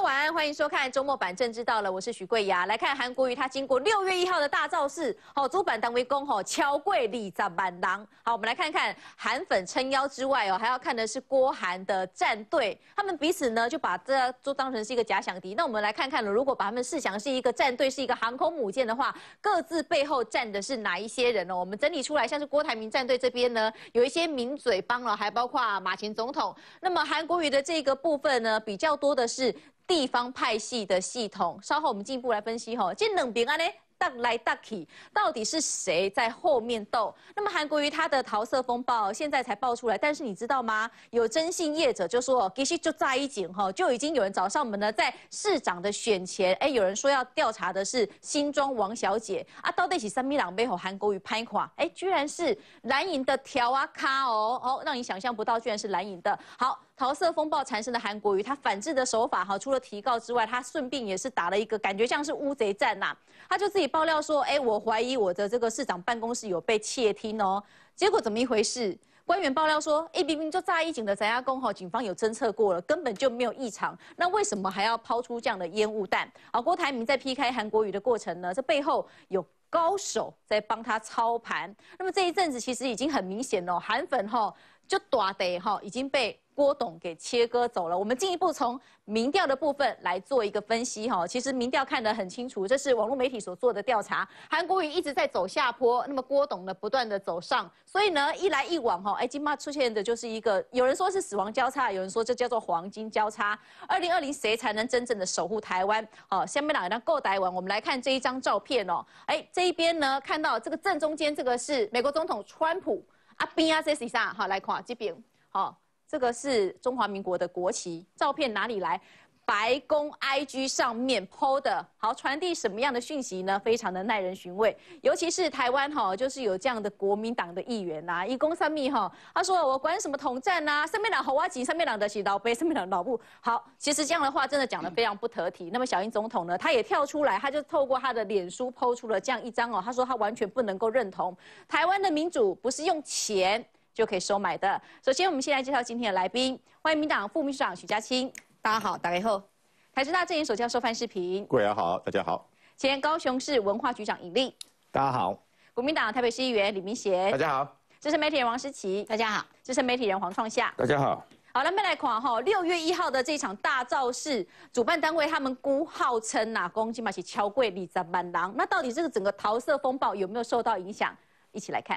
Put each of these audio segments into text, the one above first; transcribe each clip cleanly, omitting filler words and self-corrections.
晚安，欢迎收看周末版《政治到了》，我是许桂雅。来看韩国瑜，他经过6月1号的大造势，主办单位公超过20万人。好，我们来看看韩粉撑腰之外还要看的是郭韩的战队，他们彼此呢就把这都当成是一个假想敌。那我们来看看了，如果把他们试想是一个战队，是一个航空母舰的话，各自背后站的是哪一些人呢？我们整理出来，像是郭台铭战队这边呢，有一些名嘴帮了，还包括马前总统。那么韩国瑜的这个部分呢，比较多的是地方派系的系统，稍后我们进一步来分析这两边呢斗来斗去，到底是谁在后面斗？那么韩国瑜他的桃色风暴现在才爆出来，但是你知道吗？有征信业者就说，其实就在一景就已经有人找上门了，在市长的选前，有人说要调查的是新庄王小姐啊，到底是什么人背后韩国瑜拍垮？居然是蓝营的条啊咖让你想象不到，居然是蓝营的。好。桃色风暴产生的韩国瑜，他反制的手法除了提告之外，他顺便也是打了一个感觉像是乌贼战呐。他就自己爆料说，我怀疑我的这个市长办公室有被窃听结果怎么一回事？官员爆料说，明明就炸一警的翟亚公警方有侦测过了，根本就没有异常，那为什么还要抛出这样的烟雾弹？郭台铭在劈开韩国瑜的过程呢，这背后有高手在帮他操盘。那么这一阵子其实已经很明显韩粉就大地已经被郭董给切割走了。我们进一步从民调的部分来做一个分析其实民调看得很清楚，这是网络媒体所做的调查。韩国瑜一直在走下坡，那么郭董呢不断的走上，所以呢一来一往今嘛出现的就是一个，有人说是死亡交叉，有人说这叫做黄金交叉。2020谁才能真正的守护台湾？下面两个人够台湾，我们来看这一张照片这一边呢看到这个正中间这个是美国总统川普。边啊，这是啥？来看这边，这个是中华民国的国旗，照片哪里来？白宫 IG 上面 PO 的，好，传递什么样的讯息呢？非常的耐人寻味，尤其是台湾就是有这样的国民党的议员一公三密他说我管什么统战上面两侯啊吉，上面两的是老杯，上面两老布。好，其实这样的话真的讲得非常不得体。那么小英总统呢，他也跳出来，他就透过他的脸书 PO 出了这样一张他说他完全不能够认同台湾的民主不是用钱就可以收买的。首先，我们先来介绍今天的来宾，欢迎民党副秘书长许家清。大家好，大家好。台师大政研所教授范世平， 各位好，大家好。 前高雄市文化局长尹力， 大家好。 国民党台北市议员李明贤， 大家好。 资深媒体人王诗琪，大家好。资深媒体人黄创夏， 大家好。 好，咱们来看6月1号的这场大造势，主办单位他们号称公斤嘛是超过20万人，那到底这个整个桃色风暴有没有受到影响？一起来看。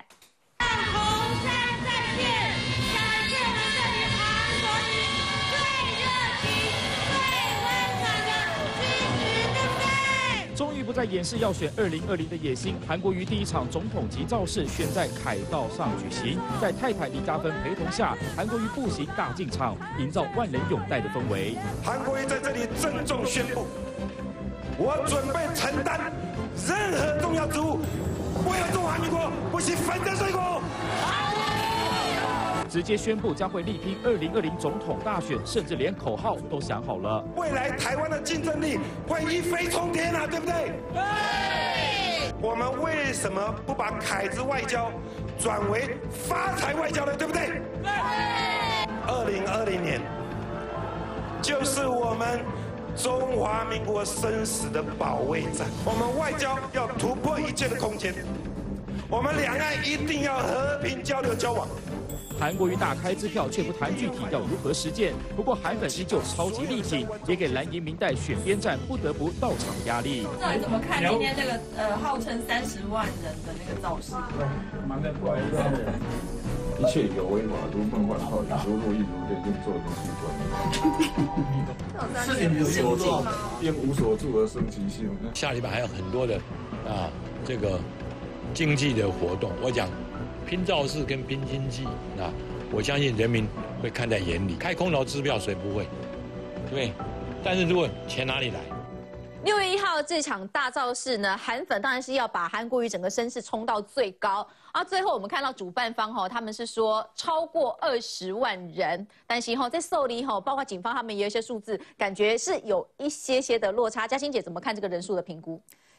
终于不再掩饰要选2020的野心，韩国瑜第一场总统级造势选在凯道上举行，在太太李嘉芬陪同下，韩国瑜步行大进场，营造万人拥戴的氛围。 韩国瑜在这里郑重宣布，我准备承担任何重要职务，为了中华民国不惜粉身碎骨。 直接宣布将会力拼2020总统大选，甚至连口号都想好了。 未来台湾的竞争力会一飞冲天啊，对不对？对。我们为什么不把凯子外交转为发财外交呢？对不对？对。2020年就是我们中华民国生死的保卫战，我们外交要突破一切的空间，我们两岸一定要和平交流交往。 韩国瑜大开支票，却不谈具体要如何实践。不过韩粉依旧超级力挺，也给蓝营民代选边站不得不到场压力。 那你怎么看今天这个号称30万人的那个造势？ 蛮在不好意思，一切有为法，如梦幻泡影，如若亦如电，用做东西专。是无所住，因无所住而生其心。 下礼拜还有很多的这个经济的活动，我讲。拼造势跟拼经济我相信人民会看在眼里。开空头支票谁不会？对，但是如果钱哪里来 ？6月1号这场大造势呢，韩粉当然是要把韩国瑜整个声势冲到最高。最后我们看到主办方他们是说超过20万人，但是在受理包括警方他们也有一些数字，感觉是有一些的落差。嘉欣姐怎么看这个人数的评估？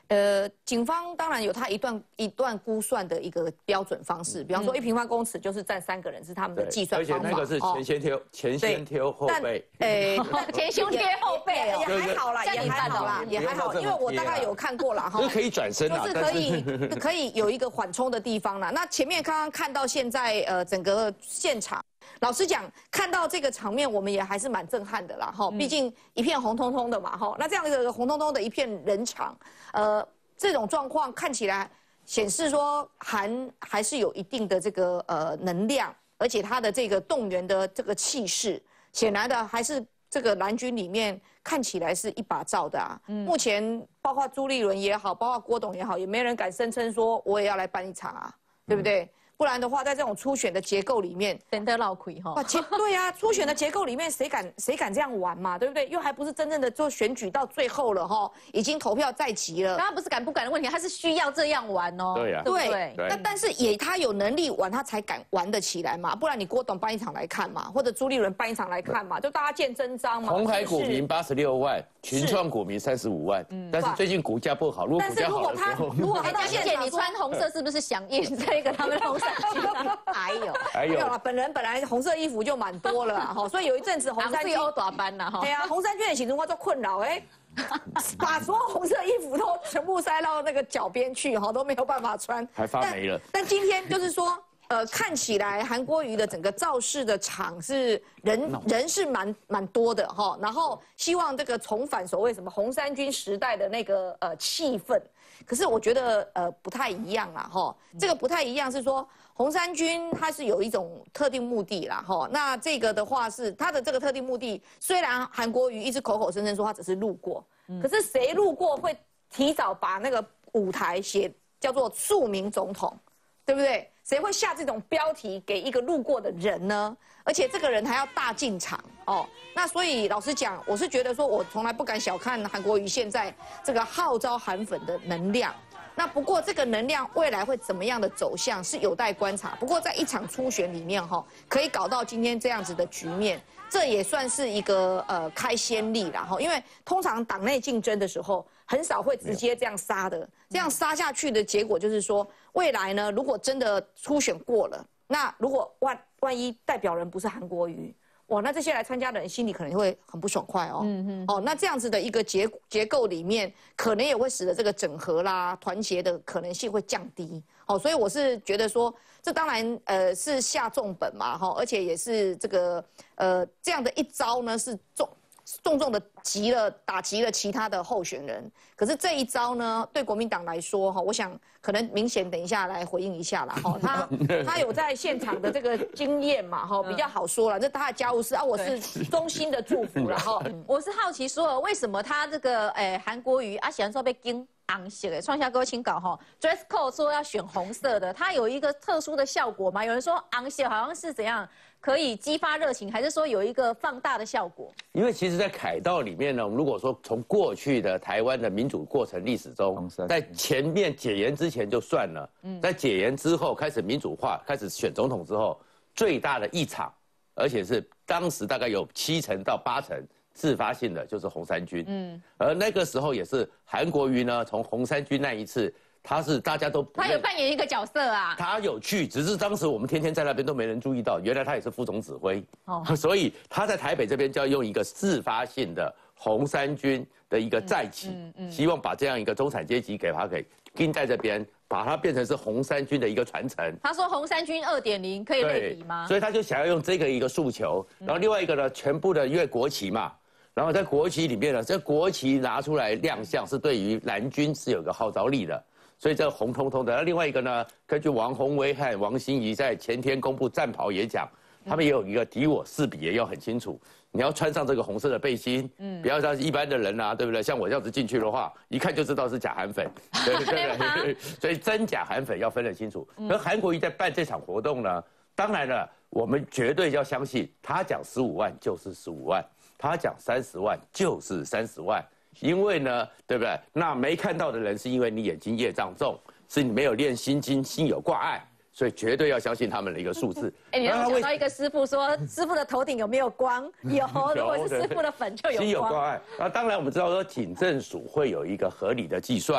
警方当然有他一段估算的一个标准方式，比方说1平方公尺就是站3个人，是他们的计算方法。 而且那个是前先贴后背。 前胸贴后背也还好啦，也还好啦，也还好，因为我大概有看过啦哈。 就是可以转身啦， 就是可以有一个缓冲的地方啦。那前面刚刚看到现在整个现场。老实讲，看到这个场面，我们也还是蛮震撼的啦，哈，毕竟一片红彤彤的嘛，哈，那这样一个红彤彤的一片人场，这种状况看起来显示说还是有一定的这个能量，而且他的这个动员的这个气势，显然的还是这个蓝军里面看起来是一把罩的啊。目前包括朱立伦也好，包括郭董也好，也没人敢声称说我也要来办一场啊，对不对？不然的话，在这种初选的结构里面， 等得闹亏哈。 对呀，初选的结构里面，谁敢这样玩嘛？对不对？又还不是真正的做选举到最后了哈，已经投票在即了。 他不是敢不敢的问题，他是需要这样玩哦。 对呀， 对。那但是他有能力玩，他才敢玩得起来嘛。不然你郭董办一场来看嘛，或者朱立伦办一场来看嘛，就大家见真章嘛。 鸿海股民86万，群创股民35万，但是最近股价不好，如果股价好的时候， 如果他到现场， 你穿红色是不是响应这个他们红色军？ 还有啦，本来红色衣服就蛮多了哈，所以有一阵子红衫军大班了哈。 对啊，红衫军的形成我做困扰把所有红色衣服都全部塞到那个脚边去哈，都没有办法穿， 还发霉了。 但今天就是说，看起来韩国瑜的整个造势的场是人是蛮多的哈，然后希望这个重返所谓什么红衫军时代的那个气氛。可是我觉得不太一样啦哈，这个不太一样是说红衫军它是有一种特定目的啦哈，那这个的话是它的这个特定目的，虽然韩国瑜一直口口声声说他只是路过，可是谁路过会提早把那个舞台写叫做庶民总统，对不对？谁会下这种标题给一个路过的人呢？而且这个人还要大进场哦。那所以老实讲，我是觉得说，我从来不敢小看韩国瑜现在这个号召韩粉的能量。那不过这个能量未来会怎么样的走向是有待观察。不过在一场初选里面哈，可以搞到今天这样子的局面，这也算是一个开先例啦哈。因为通常党内竞争的时候，很少会直接这样杀的。这样杀下去的结果就是说，未来呢，如果真的初选过了，那如果万一代表人不是韩国瑜，哇，那这些来参加的人心里可能会很不爽快哦。那这样子的一个结构里面，可能也会使得这个整合啦、团结的可能性会降低。所以我是觉得说，这当然是下重本嘛，而且也是这个这样的一招呢是重重的打击了其他的候选人。可是这一招呢，对国民党来说我想可能明显等一下来回应一下啦他有在现场的这个经验嘛比较好说了，这他的家务事啊，我是衷心的祝福了我是好奇说，为什么他这个韩国瑜喜欢说被盯红色的，创下各位请稿dress code 说要选红色的，它有一个特殊的效果吗？有人说红色好像是怎样可以激发热情，还是说有一个放大的效果？ 因为其实，在凯道里面呢，我们如果说从过去的台湾的民主过程历史中，在前面解严之前就算了，在解严之后开始民主化，开始选总统之后，最大的一场，而且是当时大概有7成到8成。自发性的就是红衫军，而那个时候也是韩国瑜呢，从红衫军那一次，他是大家都他有扮演一个角色啊， 他有去，只是当时我们天天在那边都没人注意到，原来他也是副总指挥，所以他在台北这边就要用一个自发性的红衫军的一个再起，希望把这样一个中产阶级给跟在这边，把它变成是红衫军的一个传承。 他说红衫军2.0可以类比吗？ 所以他就想要用这个一个诉求，然后另外一个呢，全部的因为国旗嘛。然后在国旗里面呢，这国旗拿出来亮相，是对于蓝军是有个号召力的，所以这个红彤彤的。那另外一个呢，根据王宏威和王心怡在前天公布战袍也讲，他们也有一个敌我识别要很清楚，你要穿上这个红色的背心，不要像一般的人啊，对不对？像我这样子进去的话，一看就知道是假韩粉，对不对？所以真假韩粉要分得清楚。而韩国瑜在办这场活动呢，当然了，我们绝对要相信他讲15万就是15万。他讲30万就是30万，因为呢，对不对？那没看到的人是因为你眼睛业障重，是你没有练心经，心有挂碍，所以绝对要相信他们的一个数字。 你让我想到一个师傅说，师傅的头顶有没有光？有，如果是师傅的粉就有光。 心有挂碍。那当然我们知道说，警政署会有一个合理的计算。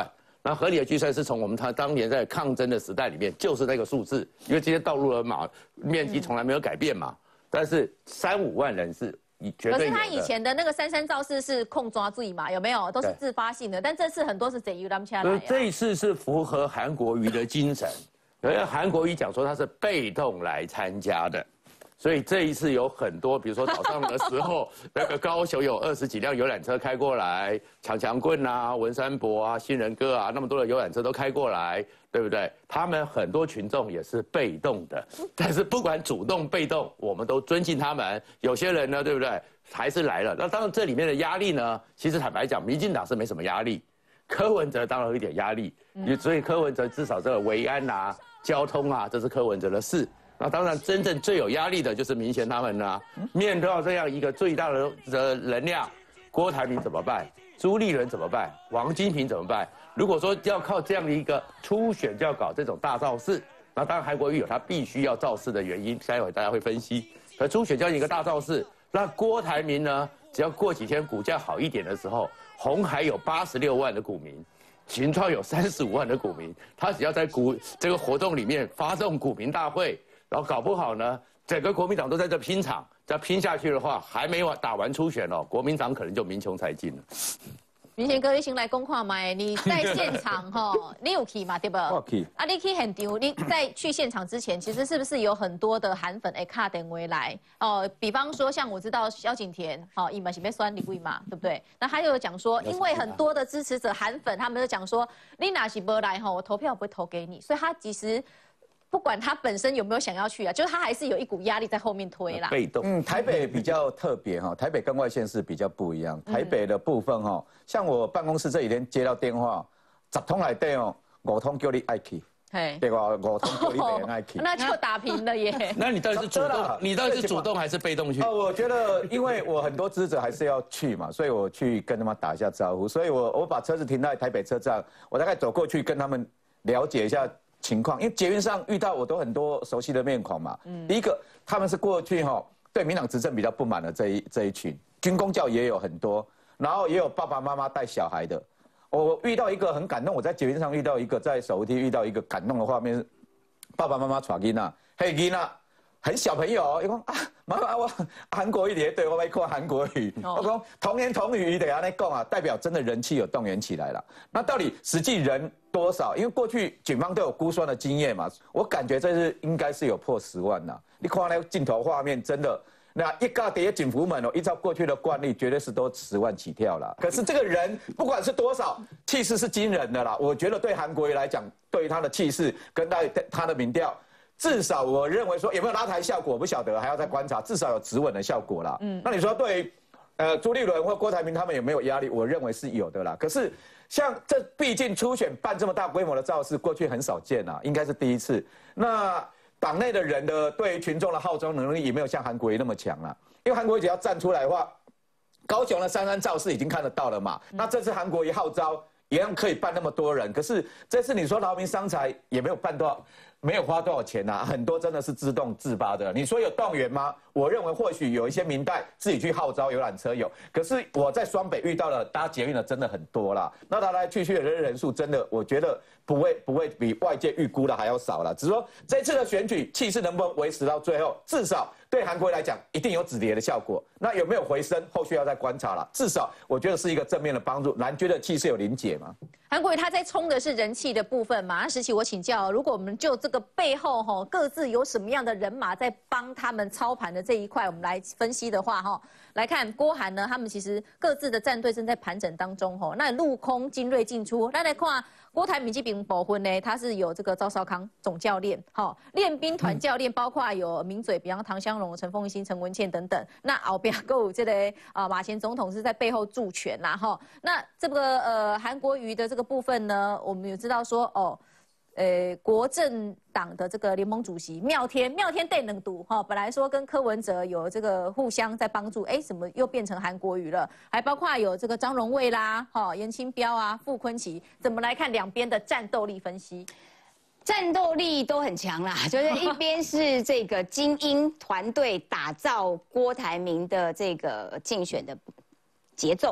那合理的计算是从我们当年在抗争的时代里面，就是那个数字，因为今天道路的面积从来没有改变嘛。但是3-5万人是绝对有的。 可是他以前的那个33造势是控抓罪嘛，有没有？都是自发性的，但这次很多是贼由他们下来。 这一次是符合韩国瑜的精神，因为韩国瑜讲说他是被动来参加的。所以这一次有很多，比如说早上的时候，那个高雄有20几辆游览车开过来，强棍啊、文山伯啊、新人哥啊，那么多的游览车都开过来，对不对？他们很多群众也是被动的，但是不管主动被动，我们都尊敬他们。有些人呢，对不对？还是来了。那当然这里面的压力呢，其实坦白讲，民进党是没什么压力，柯文哲当然有一点压力，所以柯文哲至少这个维安啊、交通啊，这是柯文哲的事。那当然，真正最有压力的就是民贤他们啦。面对到这样一个最大的能量，郭台铭怎么办？朱立伦怎么办？王金平怎么办？如果说要靠这样的一个初选就要搞这种大造势，那当然韩国瑜有他必须要造势的原因，待会大家会分析。可初选就要一个大造势，那郭台铭呢？只要过几天股价好一点的时候，鸿海有86万的股民。群创有35万的股民，他只要在这个活动里面发动股民大会，然后搞不好呢，整个国民党都在这拼场，再拼下去的话，还没打完初选哦，国民党可能就民穷财尽了。 明贤哥，你先来公话麦，你在现场哈，你有去嘛？对不？ 我去。 啊，你去现场，你在去现场之前，其实是不是有很多的韩粉卡电话来哦？比方说，像我知道萧景田，哦，伊嘛是被酸李贵嘛，对不对？那他又有讲说，因为很多的支持者韩粉，他们就讲说，你哪是不来哈，我投票不会投给你，所以他其实。不管他本身有没有想要去啊，就是他还是有一股压力在后面推啦。 被动。 台北比较特别哈，台北跟外县市比较不一样。台北的部分哈，像我办公室这几天接到电话，10通来电哦，5通叫你爱去，对吧？5通叫你不爱去， 那就打平了耶。 那你到底是主动？你到底是主动还是被动去？ 我觉得，因为我很多支持者还是要去嘛，所以我去跟他们打一下招呼。所以我把车子停在台北车站，我大概走过去跟他们了解一下。情况，因为捷运上遇到我都很多熟悉的面孔嘛。第一个，他们是过去对民党执政比较不满的这一群，军公教也有很多，然后也有爸爸妈妈带小孩的。我遇到一个很感动，我在捷运上遇到一个，在手扶梯遇到一个感动的画面是，爸爸妈妈带囡仔，嘿囡仔，很小朋友哦，伊讲啊，妈妈我韩国语对我要看韩国语，我讲童言童语得安尼讲啊，代表真的人气有动员起来了。那到底实际人多少？因为过去警方都有估算的经验嘛，我感觉这次应该是有破10万呐。你看那镜头画面，真的。那一个底下警服们哦，依照过去的惯例，绝对是都10万起跳了。可是这个人不管是多少，气势是惊人的啦。我觉得对韩国瑜来讲，对于他的气势跟他的民调，至少我认为说有没有拉抬效果，我不晓得，还要再观察。至少有止稳的效果啦。那你说对于朱立伦或郭台铭他们有没有压力？我认为是有的啦。可是像这毕竟初选办这么大规模的造势，过去很少见啊，应该是第一次。那党内的人的对群众的号召能力也没有像韩国瑜那么强了，因为韩国瑜只要站出来的话，高雄的33造势已经看得到了嘛。那这次韩国瑜号召一样可以办那么多人，可是这次你说劳民伤财也没有办多少，没有花多少钱呐，很多真的是自动自发的。你说有动员吗？我认为或许有一些民代自己去号召游览车有，可是我在双北遇到了搭捷运的真的很多啦。那来来去去的人数真的，我觉得不会比外界预估的还要少啦。只是说这次的选举气势能不能维持到最后，至少对韩国瑜来讲一定有止跌的效果。那有没有回升，后续要再观察啦。至少我觉得是一个正面的帮助。蓝军的气势有临解吗？ 韩国瑜他在冲的是人气的部分嘛？那时期我请教，如果我们就这个背后各自有什么样的人马在帮他们操盘的这一块，我们来分析的话来看郭韩呢，他们其实各自的战队正在盘整当中那陆空精锐进出，那来看郭台铭这边部分呢，他是有这个赵少康总教练，练兵团教练包括有名嘴，比方唐湘龙、陈凤馨、陈文茜等等。那后边还有这个马前总统是在背后助拳啦那这个韩国瑜的这个部分呢，我们有知道说国政党的这个联盟主席妙天对能读本来说跟柯文哲有这个互相在帮助，怎么又变成韩国瑜了？还包括有这个张荣卫啦，严清标啊，傅昆萁，怎么来看两边的战斗力分析？ 战斗力都很强啦，就是一边是这个精英团队打造郭台铭的这个竞选的节奏，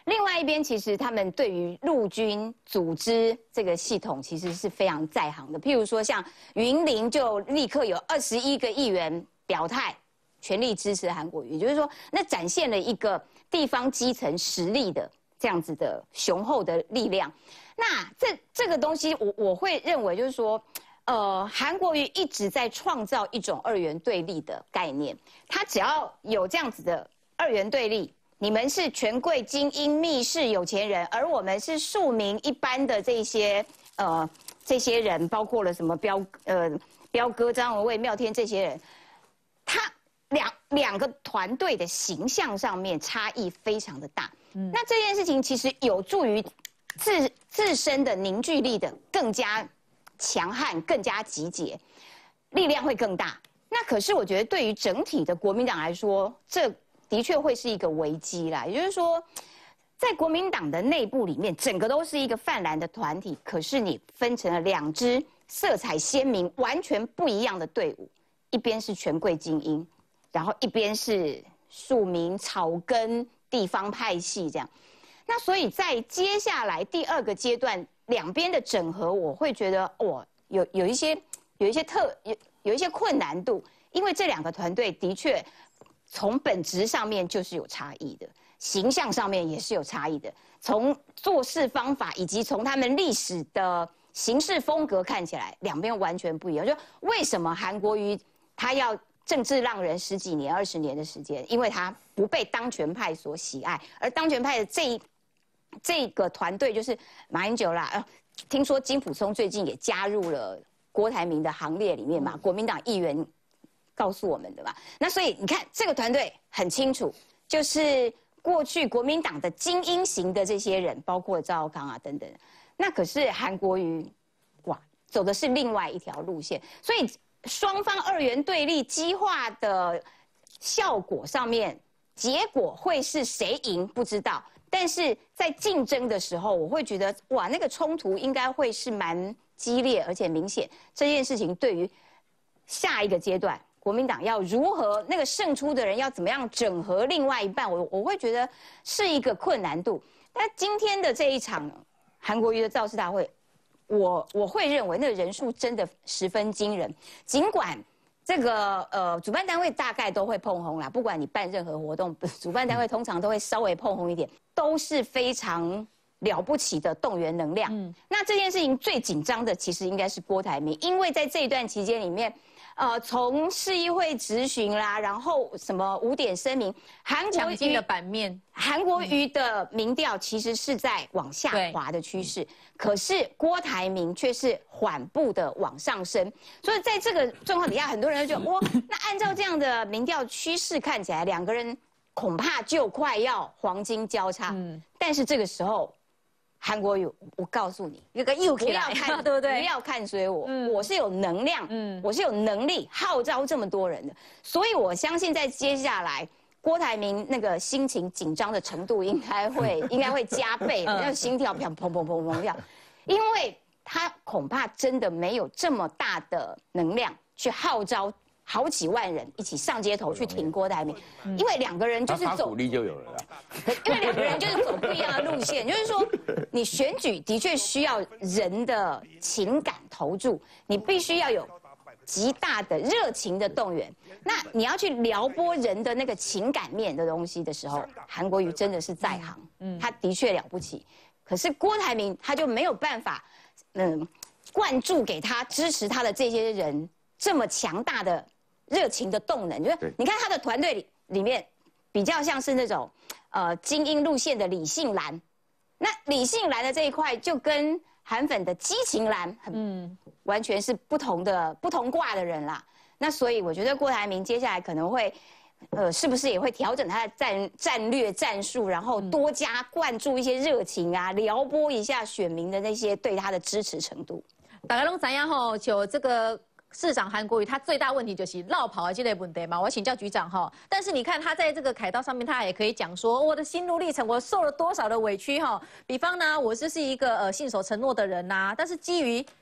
另外一边，其实他们对于陆军组织这个系统其实是非常在行的。譬如说，像云林就立刻有21个议员表态，全力支持韩国瑜，也就是说，那展现了一个地方基层实力的这样子的雄厚的力量。那这个东西我会认为就是说，韩国瑜一直在创造一种二元对立的概念，他只要有这样子的二元对立。你们是权贵、精英、密室、有钱人，而我们是庶民一般的这些人，包括了什么彪哥、张文蔚、妙天这些人，他两个团队的形象上面差异非常的大。那这件事情其实有助于自身的凝聚力的更加强悍、更加集结，力量会更大。那可是我觉得对于整体的国民党来说，这的确会是一个危机啦，也就是说，在国民党的内部里面，整个都是一个泛蓝的团体，可是你分成了2支色彩鲜明、完全不一样的队伍，一边是权贵精英，然后一边是庶民草根地方派系这样。那所以在接下来第2个阶段，两边的整合，我会觉得有一些困难度，因为这2个团队的确。从本质上面就是有差异的，形象上面也是有差异的，从做事方法以及从他们历史的行事风格看起来，两边完全不一样。就为什么韩国瑜他要政治浪人10几年、20年的时间？因为他不被当权派所喜爱，而当权派的这个团队就是马英九啦。听说金溥聪最近也加入了郭台铭的行列里面嘛，国民党议员。告诉我们的吧，那所以你看这个团队很清楚，就是过去国民党的精英型的这些人，包括赵少康啊等等，那可是韩国瑜，哇，走的是另外一条路线，所以双方二元对立激化的效果上面，结果会是谁赢不知道，但是在竞争的时候，我会觉得哇，那个冲突应该会是蛮激烈而且明显，这件事情对于下一个阶段。国民党要如何那个胜出的人要怎么样整合另外一半，我会觉得是一个困难度。但今天的这一场韩国瑜的造势大会，我会认为那个人数真的十分惊人。尽管这个主办单位大概都会碰红啦，不管你办任何活动，主办单位通常都会稍微碰红一点，都是非常了不起的动员能量。那这件事情最紧张的其实应该是郭台铭，因为在这一段期间里面。从市议会质询啦，然后什么5点声明， 蒋经的版面， 韩国瑜的民调其实是在往下滑的趋势，可是郭台铭却是缓步的往上升，所以在这个状况底下，很多人就觉得，哇，那按照这样的民调趋势看起来，两个人恐怕就快要黄金交叉。但是这个时候。韩国瑜，我告诉你， 有个又起来，对不对？ 不要看衰我，我是有能量，我是有能力号召这么多人的，所以我相信在接下来，郭台铭那个心情紧张的程度应该会加倍，那个心跳砰砰砰砰砰跳，因为他恐怕真的没有这么大的能量去号召。好几万人一起上街头去挺郭台铭，因为两个人就是走鼓励就有了啦。 因为两个人就是走不一样的路线，就是说，你选举的确需要人的情感投注，你必须要有极大的热情的动员。那你要去撩拨人的那个情感面的东西的时候，韩国瑜真的是在行，他的确了不起。可是郭台铭他就没有办法，灌注给他支持他的这些人这么强大的。热情的动能，就是你看他的团队里面比较像是那种精英路线的李信兰，那李信兰的这一块就跟韩粉的激情蓝完全是不同挂的人啦。那所以我觉得郭台铭接下来可能会是不是也会调整他的战略战术，然后多加灌注一些热情啊，撩拨一下选民的那些对他的支持程度。 大家都知道吼，就这个。市长韩国瑜他最大问题就是绕跑的这类问题嘛，我要请教局长哈。但是你看他在这个凯道上面，他也可以讲说我的心路历程，我受了多少的委屈哈。比方呢，我就是一个信守承诺的人呐，但是基于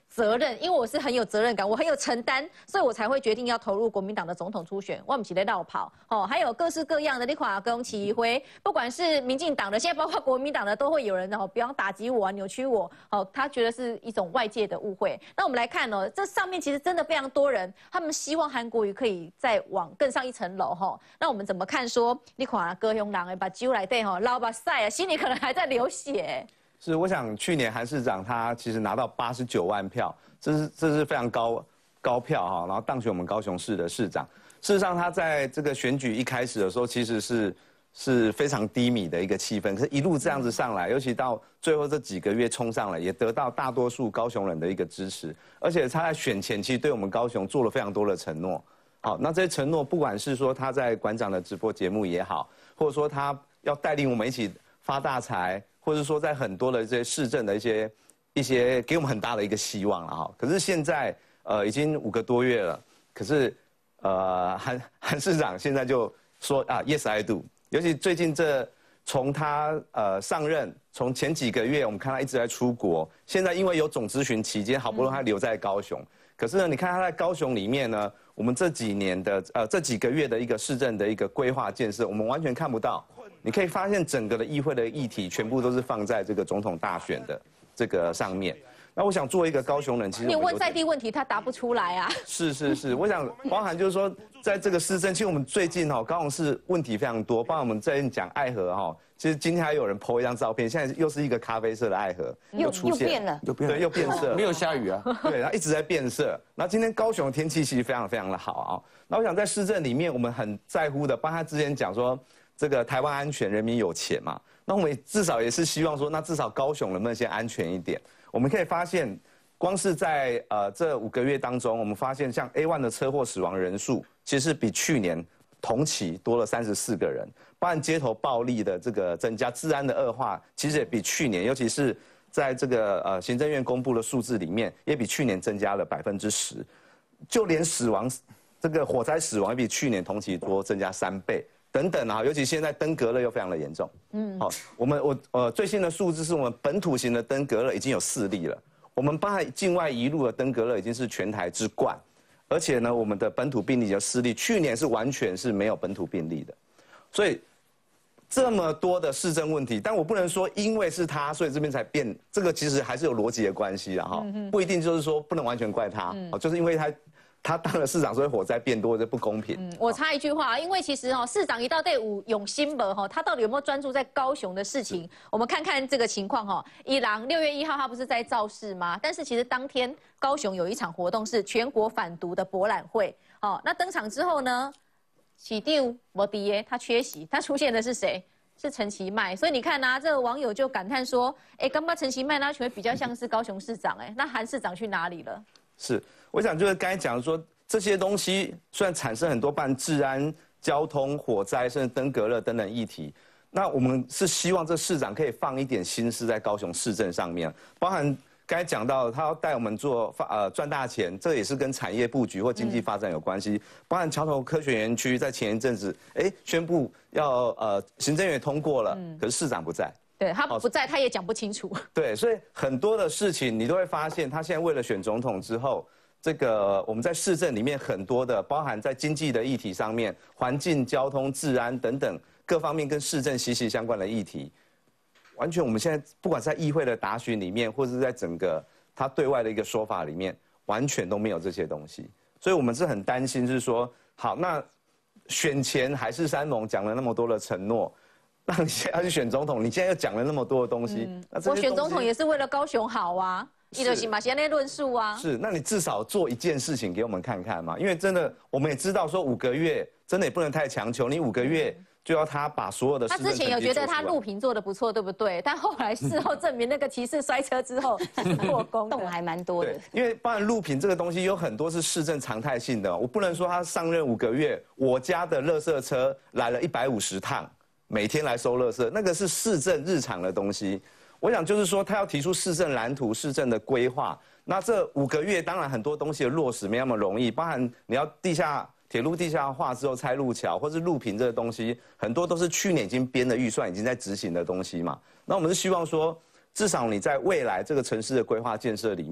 责任，因为我是很有责任感，我很有承担，所以我才会决定要投入国民党的总统初选。我不是在绕跑哦，还有各式各样的你看跟齐辉，不管是民进党的，现在包括国民党的，都会有人比方打击我啊、扭曲我，他觉得是一种外界的误会。那我们来看这上面其实真的非常多人，他们希望韩国瑜可以再往更上一层楼那我们怎么看说你看高雄人把酒来对捞把塞啊，心里可能还在流血。 是，我想去年韩市长他其实拿到89万票，这是非常高票然后当选我们高雄市的市长。事实上，他在这个选举一开始的时候，其实是非常低迷的一个气氛，可是一路这样子上来，尤其到最后这几个月冲上来，也得到大多数高雄人的一个支持，而且他在选前其实对我们高雄做了非常多的承诺。好，那这些承诺，不管是说他在馆长的直播节目也好，或者说他要带领我们一起发大财。或者说，在很多的这些市政的一些给我们很大的一个希望了可是现在已经5个多月了，可是韩市长现在就说Yes I do。尤其最近从他上任，从前几个月我们看他一直在出国，现在因为有总咨询期间，好不容易他留在高雄。可是呢，你看他在高雄里面呢，我们这几年的这几个月的一个市政的一个规划建设，我们完全看不到。你可以发现整个的议会的议题全部都是放在这个总统大选的这个上面。那我想作为一个高雄人，其实你问在地问题，他答不出来啊。 是，我想包含就是说，在这个市政，其实我们最近高雄市问题非常多，包括我们最近讲爱河其实今天还有人 po 一张照片，现在又是一一个咖啡色的爱河又变了， 对，又变色， 没有下雨啊， 对，它一直在变色。然后今天高雄的天气其实非常非常的好那我想在市政里面，我们很在乎的，包括他之前讲说。这个台湾安全，人民有钱嘛？那我们至少也是希望说，那至少高雄能不能先安全一点？我们可以发现，光是在这5个月当中，我们发现像 A1 的车祸死亡人数，其实是比去年同期多了34个人。包含街头暴力的这个增加，治安的恶化，其实也比去年，尤其是在这个行政院公布的数字里面，也比去年增加了10%。就连死亡，这个火灾死亡也比去年同期多增加3倍。等等尤其现在登革热又非常的严重。好，我最新的数字是我们本土型的登革热已经有4例了，我们包含境外移入的登革热已经是全台之冠，而且呢，我们的本土病例有4例，去年是完全是没有本土病例的，所以这么多的市政问题，但我不能说因为是他，所以这边才变，这个其实还是有逻辑的关系不一定就是说不能完全怪他，就是因为他当了市长，所以火灾变多，这不公平。 我插一句话，因为其实市长一到第5永新门他到底有没有专注在高雄的事情？我们看看这个情况一郎6月1号他不是在造势吗？但是其实当天高雄有一场活动是全国反毒的博览会那登场之后呢，市长没在耶，他缺席，他出现的是谁？是陈其迈。所以你看这个网友就感叹说，刚刚陈其迈那比较像是高雄市长那韩市长去哪里了？ 是，我想就是刚才讲说这些东西虽然产生很多办治安、交通、火灾，甚至登革热等等议题，那我们是希望这市长可以放一点心思在高雄市政上面，包含刚才讲到他要带我们做赚大钱，这也是跟产业布局或经济发展有关系。包含桥头科学园区在前一阵子宣布要行政院通过了，可是市长不在。 对他不在，他也讲不清楚。 对，所以很多的事情你都会发现，他现在为了选总统之后，这个我们在市政里面很多的，包含在经济的议题上面，环境、交通、治安等等各方面跟市政息息相关的议题，完全我们现在不管在议会的答询里面，或者是在整个他对外的一个说法里面，完全都没有这些东西。所以我们是很担心，是说，好，那选前海誓山盟讲了那么多的承诺。那你现在要去选总统，你现在又讲了那么多的东西， 我选总统也是为了高雄好啊，你就是嘛，现在论述啊。 是，那你至少做一件事情给我们看看嘛，因为真的我们也知道说5个月真的也不能太强求，你5个月就要他把所有的。 他之前有觉得他路评做的不错，对不对？但后来事后证明那个骑士摔车之后破功， 动还蛮多的。 因为包含路评这个东西有很多是市政常态性的，我不能说他上任5个月，我家的垃圾车来了150趟。每天来收垃圾，那个是市政日常的东西。我想就是说，他要提出市政蓝图、市政的规划。那这5个月，当然很多东西的落实没那么容易，包含你要铁路地下化之后拆路桥，或是路平这个东西，很多都是去年已经编的预算，已经在执行的东西嘛。那我们是希望说，至少你在未来这个城市的规划建设里面，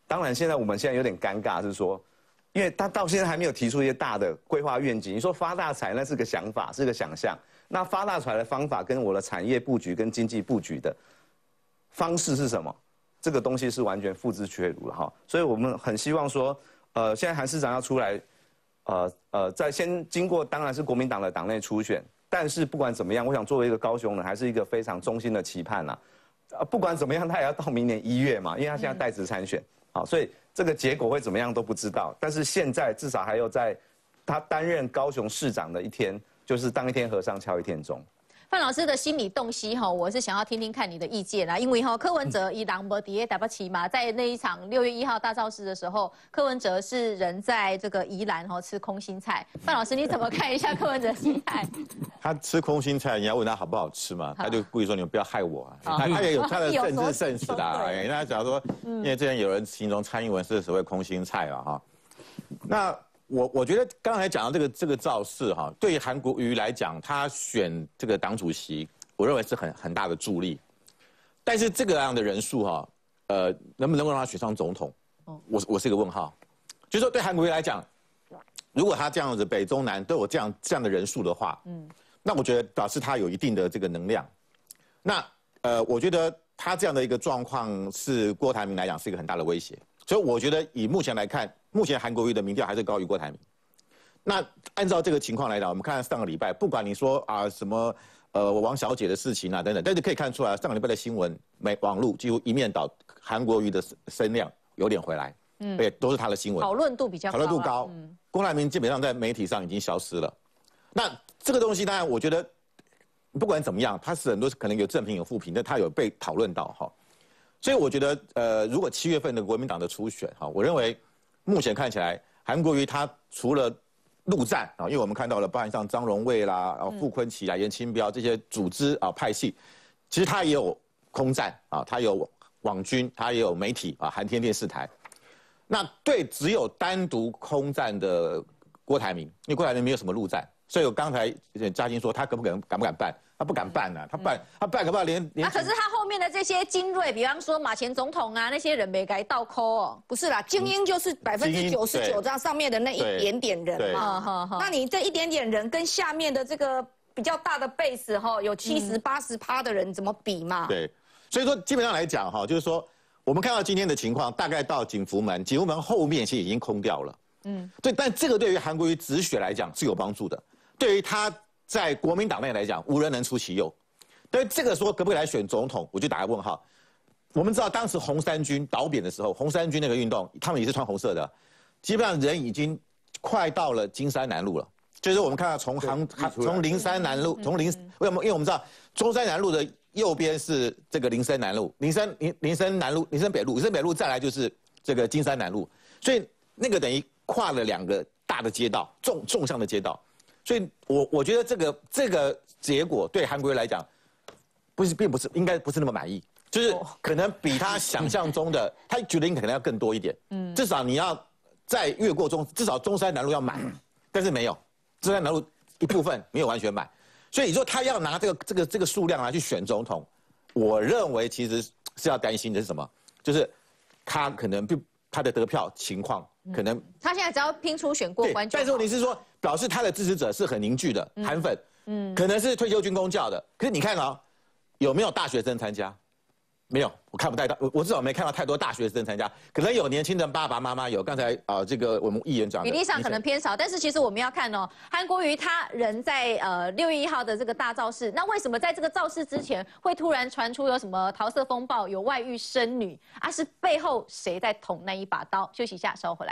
当然现在我们有点尴尬，是说，因为他到现在还没有提出一些大的规划愿景。你说发大财那是个想法，是个想象。那发大财的方法跟我的产业布局跟经济布局的方式是什么？这个东西是完全付之阙如了哈。所以我们很希望说，现在韩市长要出来，在先经过当然是国民党的党内初选，但是不管怎么样，我想作为一个高雄人，还是一个非常衷心的期盼呐。不管怎么样，他也要到明年1月嘛，因为他现在代职参选，好，所以这个结果会怎么样都不知道。但是现在至少还有在他担任高雄市长的一天，就是当一天和尚敲一天钟。 范老师的心理洞悉我是想要听听看你的意见啦，因为柯文哲以狼博迪打不起嘛，在那一场6月1号大造势的时候，柯文哲是人在这个宜兰吃空心菜。范老师你怎么看一下柯文哲心态？ 他吃空心菜，你要问他好不好吃嘛，他就故意说你们不要害我啊。他也有他的政治sense的啦。那假如说，因为之前有人形容蔡英文是所谓空心菜了哈，那。我觉得刚才讲到这个造势哈，对于韩国瑜来讲，他选这个党主席，我认为是很大的助力。但是这个样的人数哈，能不能够让他选上总统，我是一个问号。就是说对韩国瑜来讲，如果他这样子北中南都有这样的人数的话，那我觉得表示他有一定的这个能量。那我觉得他这样的一个状况是郭台铭来讲是一个很大的威胁。所以我觉得以目前来看，目前韩国瑜的民调还是高于郭台铭。那按照这个情况来讲，我们看上个礼拜，不管你说什么王小姐的事情啊等等，但是可以看出来，上个礼拜的新闻网络几乎一面倒，韩国瑜的声量有点回来，对，都是他的新闻， 讨论度比较高， 讨论度高。郭台铭基本上在媒体上已经消失了。那这个东西当然，我觉得不管怎么样，它是很多可能有正评有负评，但它有被讨论到哈。所以我觉得，如果7月份的国民党的初选，我认为目前看起来，韩国瑜他除了陆战因为我们看到了，包含像张荣卫啦、傅昆萁啦、严清标这些组织派系，其实他也有空战他有网军，他也有媒体韩天电视台。那对只有单独空战的郭台铭，因为郭台铭没有什么陆战，所以我刚才嘉欣说他敢不敢办？他不敢办他办可不可连可是他后面的这些精锐，比方说马前总统那些人没该倒扣哦。 不是啦，精英就是99%这样上面的那一点点人嘛。那你这一点点人跟下面的这个比较大的 base 有70-80%的人怎么比嘛？ 对，所以说基本上来讲就是说我们看到今天的情况，大概到景福门后面其实已经空掉了。对，但这个对于韩国瑜止血来讲是有帮助的，对于他。在国民党内来讲，无人能出其右。对于这个说可不可以来选总统，我就打个问号。我们知道当时红衫军倒扁的时候，红衫军那个运动，他们也是穿红色的，基本上人已经快到了金山南路了。就是我们看到从林山南路，因为我们知道中山南路的右边是这个林森南路，林森南路、林森北路再来就是这个金山南路，所以那个等于跨了2个大的街道，纵向的街道。所以我觉得这个结果对韩国瑜来讲，并不是应该不是那么满意，就是可能比他想象中的，他觉得应该可能要更多一点。至少你要再越过至少中山南路要满，但是没有，中山南路一部分没有完全满，所以你说他要拿这个数量去选总统，我认为其实是要担心的是什么？就是他可能他的得票情况可能他现在只要拼出选过关就好。 但是问题是说，表示他的支持者是很凝聚的韩粉，可能是退休军公教的。可是你看有没有大学生参加？没有，我看不太到，我至少没看到太多大学生参加。可能有年轻的爸爸妈妈有，刚才这个我们议员讲的比例上可能偏少，但是其实我们要看韩国瑜他人在6月1号的这个大造势，那为什么在这个造势之前会突然传出有什么桃色风暴、有外遇生女是背后谁在捅那一把刀？休息一下，稍后回来。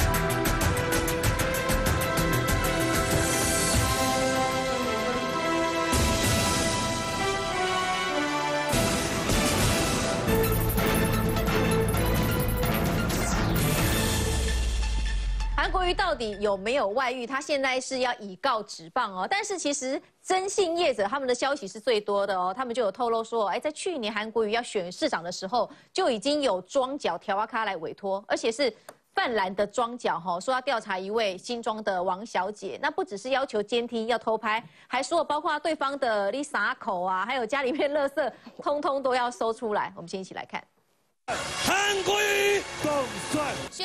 韩国瑜到底有没有外遇？他现在是要以告职棒但是其实征信业者他们的消息是最多的他们就有透露说，在去年韩国瑜要选市长的时候，就已经有庄脚调阿咖来委托，而且是泛蓝的庄脚说要调查一位新庄的王小姐。那不只是要求监听要偷拍，还说包括对方的Lisa口还有家里面垃圾，通通都要搜出来。我们先一起来看。 韩国瑜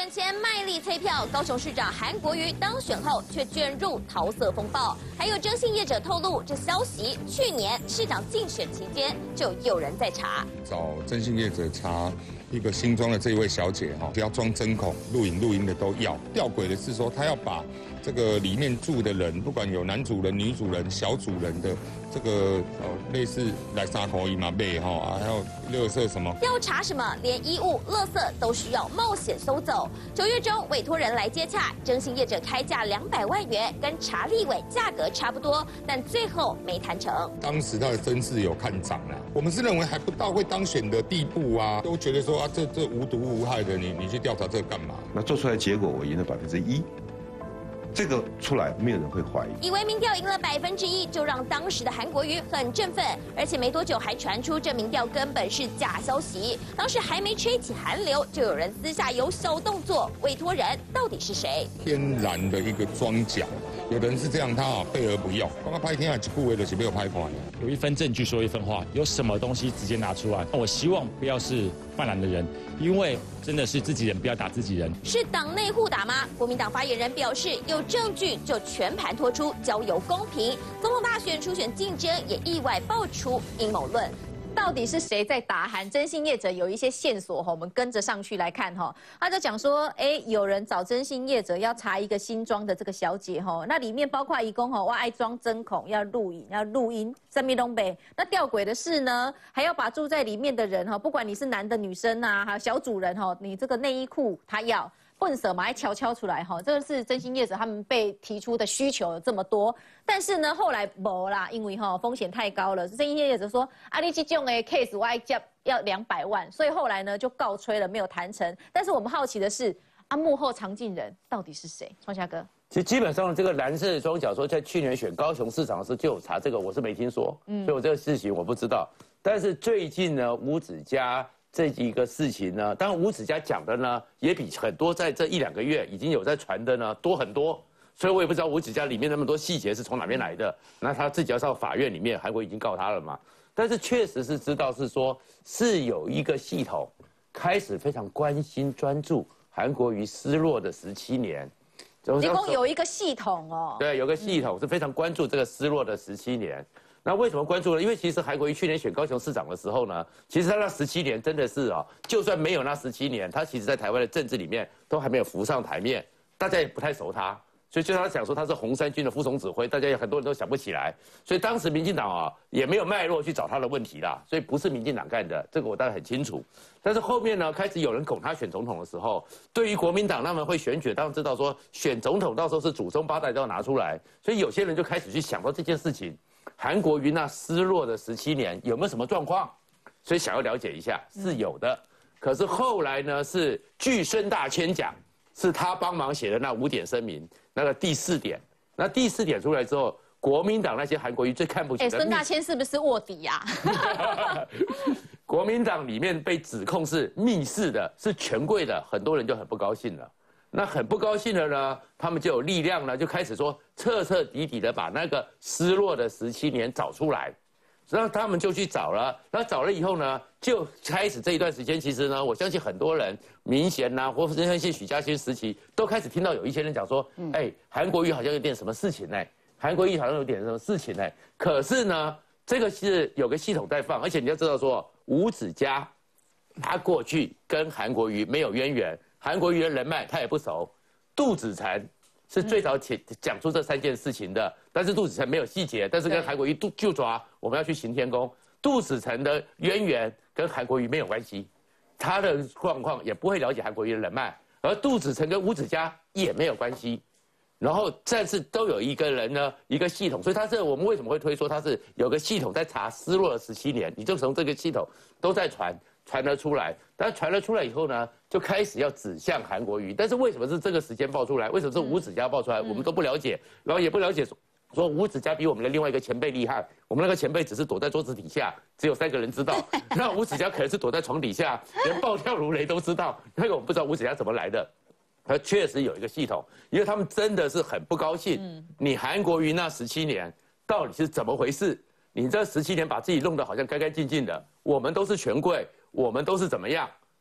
选前卖力催票，高雄市长韩国瑜当选后却卷入桃色风暴。还有征信业者透露，这消息去年市长竞选期间就有人在查， 找征信业者查一个新庄的这一位小姐只要装针孔、录影的都要。吊诡的是说，他要把这个里面住的人，不管有男主人、女主人、小主人的这个类似来3口一嘛背还有垃圾什么， 要查什么，连衣物、垃圾都需要冒险收走。9月中，委托人来接洽，征信业者开价200万元，跟查立委价格差不多，但最后没谈成。 当时他的声势有看涨啦，我们是认为还不到会当选的地步啊，都觉得说这无毒无害的，你去调查这个干嘛？ 那做出来结果我赢了1%。这个出来没有人会怀疑， 以为民调赢了1%，就让当时的韩国瑜很振奋，而且没多久还传出这民调根本是假消息。当时还没吹起韩流，就有人私下有小动作，委托人到底是谁？ 天然的一个装甲，有人是这样，他备而不用，刚刚拍天啊，几部为的是没有拍款， 有一分证据说一分话，有什么东西直接拿出来。我希望不要是泛蓝的人，因为真的是自己人，不要打自己人。 是党内互打吗？国民党发言人表示，有证据就全盘托出，交由公平。总统大选初选竞争也意外爆出阴谋论。 到底是谁在打韩？征信业者有一些线索我们跟着上去来看他就讲说，有人找征信业者要查一个新庄的这个小姐那里面包括一共我爱装针孔，要录音，三米东北。那吊诡的是呢，还要把住在里面的人不管你是男的女生啊，还有小主人你这个内衣裤他要。混色嘛，还敲出来这个是征信业者他们被提出的需求有这么多，但是呢后来没啦，因为风险太高了。征信业者说，你这种的 case 我要200万，所以后来呢就告吹了，没有谈成。但是我们好奇的是，幕后藏镜人到底是谁？创夏哥， 其实基本上这个蓝色双脚说在去年选高雄市长的时候就有查这个，我是没听说，所以我这个事情我不知道。但是最近呢，吴子嘉。这一个事情呢，当然吴子嘉讲的呢，也比很多在这1-2个月已经有在传的呢多很多，所以我也不知道吴子嘉里面那么多细节是从哪边来的。那他自己要上法院里面，韩国已经告他了嘛。但是确实是知道是说，是有一个系统开始非常关心专注韩国瑜失落的17年。 一共有一个系统对，有个系统是非常关注这个失落的17年。那为什么关注呢？因为其实韩国瑜去年选高雄市长的时候呢，其实他那17年真的是就算没有那17年，他其实在台湾的政治里面都还没有浮上台面，大家也不太熟他，所以就他讲说他是红衫军的副总指挥，大家有很多人都想不起来，所以当时民进党也没有脉络去找他的问题啦，所以不是民进党干的，这个我当然很清楚。但是后面呢，开始有人拱他选总统的时候，对于国民党他们会选举，当然知道说选总统到时候是祖宗8代都要拿出来，所以有些人就开始去想到这件事情。韩国瑜那失落的17年有没有什么状况？所以想要了解一下，是有的。可是后来呢，是据孙大千讲，是他帮忙写的那5点声明，那个第4点。那第4点出来之后，国民党那些韩国瑜最看不起的。 孙大千是不是卧底呀？ 国民党里面被指控是密室的，是权贵的，很多人就很不高兴了。那很不高兴了呢，他们就有力量呢，就开始说彻彻底底的把那个失落的17年找出来，然后他们就去找了，然后找了以后呢，就开始这一段时间，其实呢，我相信很多人，民贤呐，或者像许嘉欣时期，都开始听到有一些人讲说，韩国瑜好像有点什么事情韩国瑜好像有点什么事情可是呢，这个是有个系统在放，而且你要知道说，吴子嘉他过去跟韩国瑜没有渊源。韩国瑜的人脉他也不熟，杜子成是最早讲出这3件事情的，但是杜子成没有细节，但是跟韩国瑜就抓我们要去行天宫，杜子成的渊源跟韩国瑜没有关系，他的状况也不会了解韩国瑜的人脉，而杜子成跟吴子嘉也没有关系，然后但是都有一个人呢，一个系统，所以他是我们为什么会推说他是有个系统在查失落了17年，你就从这个系统都在传了出来，但传了出来以后呢，就开始要指向韩国瑜。但是为什么是这个时间爆出来？为什么是吴子嘉爆出来？我们都不了解，然后也不了解说吴子嘉比我们的另外一个前辈厉害。我们那个前辈只是躲在桌子底下，只有3个人知道。那吴子嘉可能是躲在床底下，连暴跳如雷都知道。那个我们不知道吴子嘉怎么来的。他确实有一个系统，因为他们真的是很不高兴。你韩国瑜那17年到底是怎么回事？你这17年把自己弄得好像干干净净的，我们都是权贵。我们都是怎么样？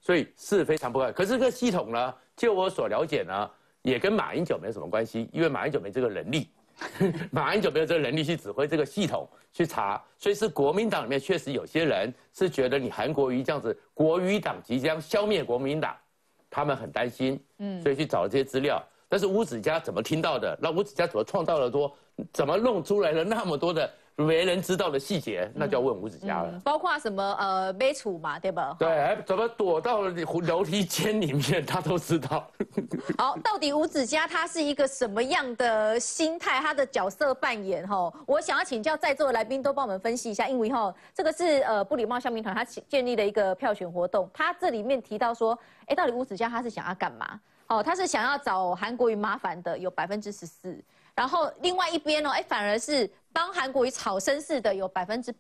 所以是非常不快。可是这个系统呢，就我所了解呢，也跟马英九没有什么关系，因为马英九没这个能力，马英九没有这个能力去指挥这个系统去查，所以是国民党里面确实有些人是觉得你韩国瑜这样子，国瑜党即将消灭国民党，他们很担心，所以去找了这些资料。但是吴子嘉怎么听到的？那吴子嘉怎么创造了多？怎么弄出来了那么多的没人知道的细节？那就要问吴子嘉了。 包括什么买厝嘛，对吧？ 对，怎么躲到楼梯间里面，他都知道。 好，到底吴子嘉他是一个什么样的心态？他的角色扮演我想要请教在座的来宾都帮我们分析一下，因为这个是不礼貌乡民团他建立的一个票选活动，他这里面提到说，到底吴子嘉他是想要干嘛？他是想要找韩国瑜麻烦的有14%，然后另外一边反而是帮韩国瑜炒声势的有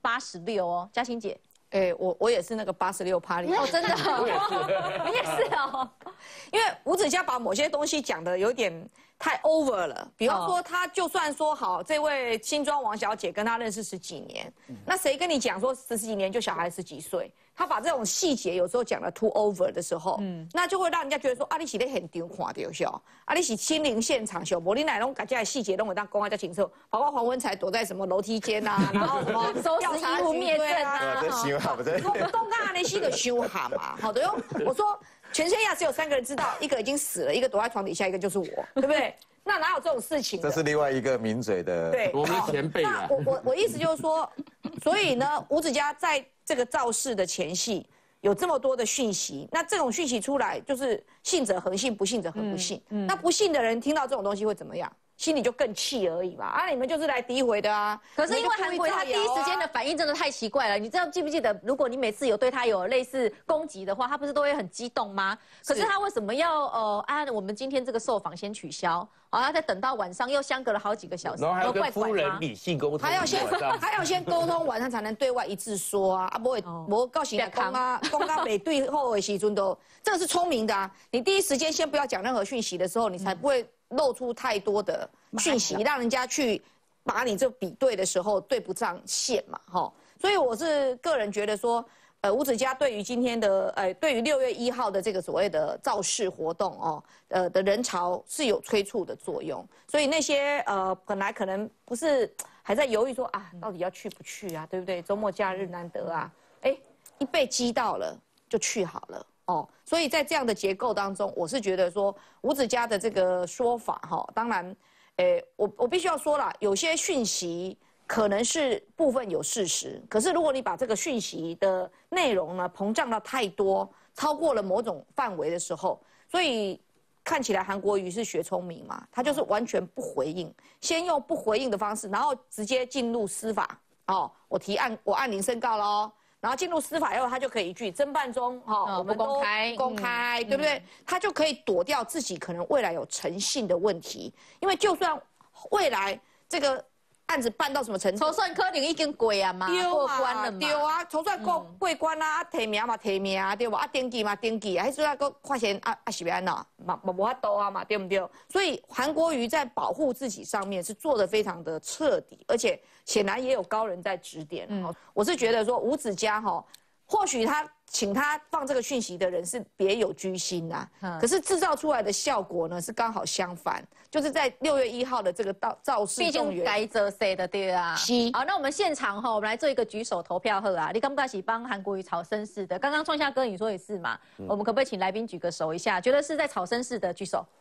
86%哦，嘉欣姐。 我也是那个86%里哦，真的， 我也是， 你也是哦。 因为吴子嘉把某些东西讲的有点太 over 了，比方说他就算说好，这位新庄王小姐跟他认识10几年，那谁跟你讲说10几年就小孩10几岁？他把这种细节有时候讲的 too over 的时候，那就会让人家觉得说啊，你是在现场看到笑，啊，你是亲临现场秀，无你哪拢把这些细节拢会当公开在清楚，包括黄文才躲在什么楼梯间啊，然后什么收拾衣物灭证啊， 公开那些个凶悍嘛，好的哟。我说全天下只有3个人知道，一个已经死了，一个躲在床底下，一个就是我，对不对？那哪有这种事情？ 这是另外一个名嘴的， 对， 我们的前辈啊。 我意思就是说，所以呢，吴子嘉在这个造势的前夕有这么多的讯息，那这种讯息出来，就是信者恒信，不信者恒不信。那不信的人听到这种东西会怎么样？心里就更气而已嘛。啊，你们就是来诋毁的啊。 可是因为韩国瑜他第一时间的反应真的太奇怪了，你知道记不记得，如果你每次有对他有类似攻击的话，他不是都会很激动吗？可是他为什么要我们今天这个受访先取消？要再等到晚上，又相隔了好几个小时， 然后还要跟夫人理性沟通， 还要先沟通完，他才能对外一致说啊，不告诉你讲啊，讲到美对后的时阵都，这个是聪明的啊。你第一时间先不要讲任何讯息的时候，你才不会露出太多的讯息，让人家去把你这比对的时候对不上线嘛，所以我是个人觉得说。吴子嘉对于今天的对于6月1号的这个所谓的造势活动的人潮是有催促的作用，所以那些本来可能不是还在犹豫说啊到底要去不去啊，对不对？周末假日难得啊，一被激到了就去好了所以在这样的结构当中，我是觉得说吴子嘉的这个说法当然我必须要说啦，有些讯息。可能是部分有事实，可是如果你把这个讯息的内容呢膨胀到太多，超过了某种范围的时候，所以看起来韩国瑜是学聪明嘛，他就是完全不回应，先用不回应的方式，然后直接进入司法我按铃申告喽，然后进入司法以后，他就可以一句侦办中我们都公开，对不对？他就可以躲掉自己可能未来有诚信的问题，因为就算未来这个。案子办到什么程度？ 筹算可能已经过啊嘛，过关了嘛。 对啊，筹算过关啊，提名嘛提名啊，对吧？登记嘛登记啊，迄阵啊个发现是要安怎嘛无法度啊嘛，对不对？所以韩国瑜在保护自己上面是做得非常的彻底，而且显然也有高人在指点。我是觉得说吴子嘉或许他请他放这个讯息的人是别有居心呐，可是制造出来的效果呢是刚好相反，就是在6月1号的这个造势动员， 该做谁的对啊？好，那我们现场我们来做一个举手投票好啊，你感觉是帮韩国瑜炒声势的？刚刚创夏哥你说也是嘛，我们可不可以请来宾举个手一下？觉得是在炒声势的举手。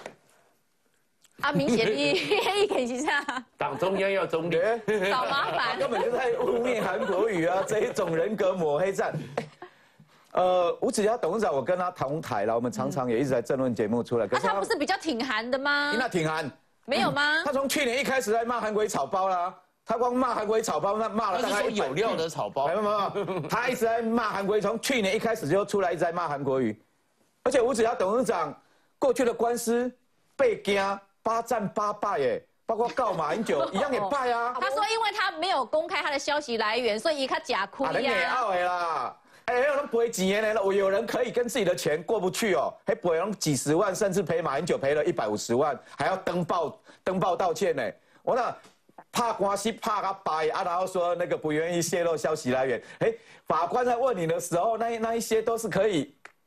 明显意见是啥？ 党中央要中立， 找麻烦， 根本就在污蔑韩国瑜啊！这一种人格抹黑战。吴子嘉董事长，我跟他同台了，我们常常也一直在政论节目出来。可是他不是比较挺韩的吗？ 那挺韩没有吗？ 他从去年一开始在骂韩国瑜草包啦，他光骂韩国瑜草包，那骂了大概有料的草包。 没有，他一直在骂韩国瑜，从去年一开始就出来一直在骂韩国瑜，而且吴子嘉董事长过去的官司被惊8战8败耶。包括告马英九一样也败啊！ 他说，因为他没有公开他的消息来源，所以他假哭呀。 人也傲的啦，有人赔几年了，有人可以跟自己的钱过不去哦，还赔人几十万，甚至赔马英九赔了150万，还要登报道歉呢。我那怕官司怕他败啊，然后说那个不愿意泄露消息来源。法官在问你的时候，那一些都是可以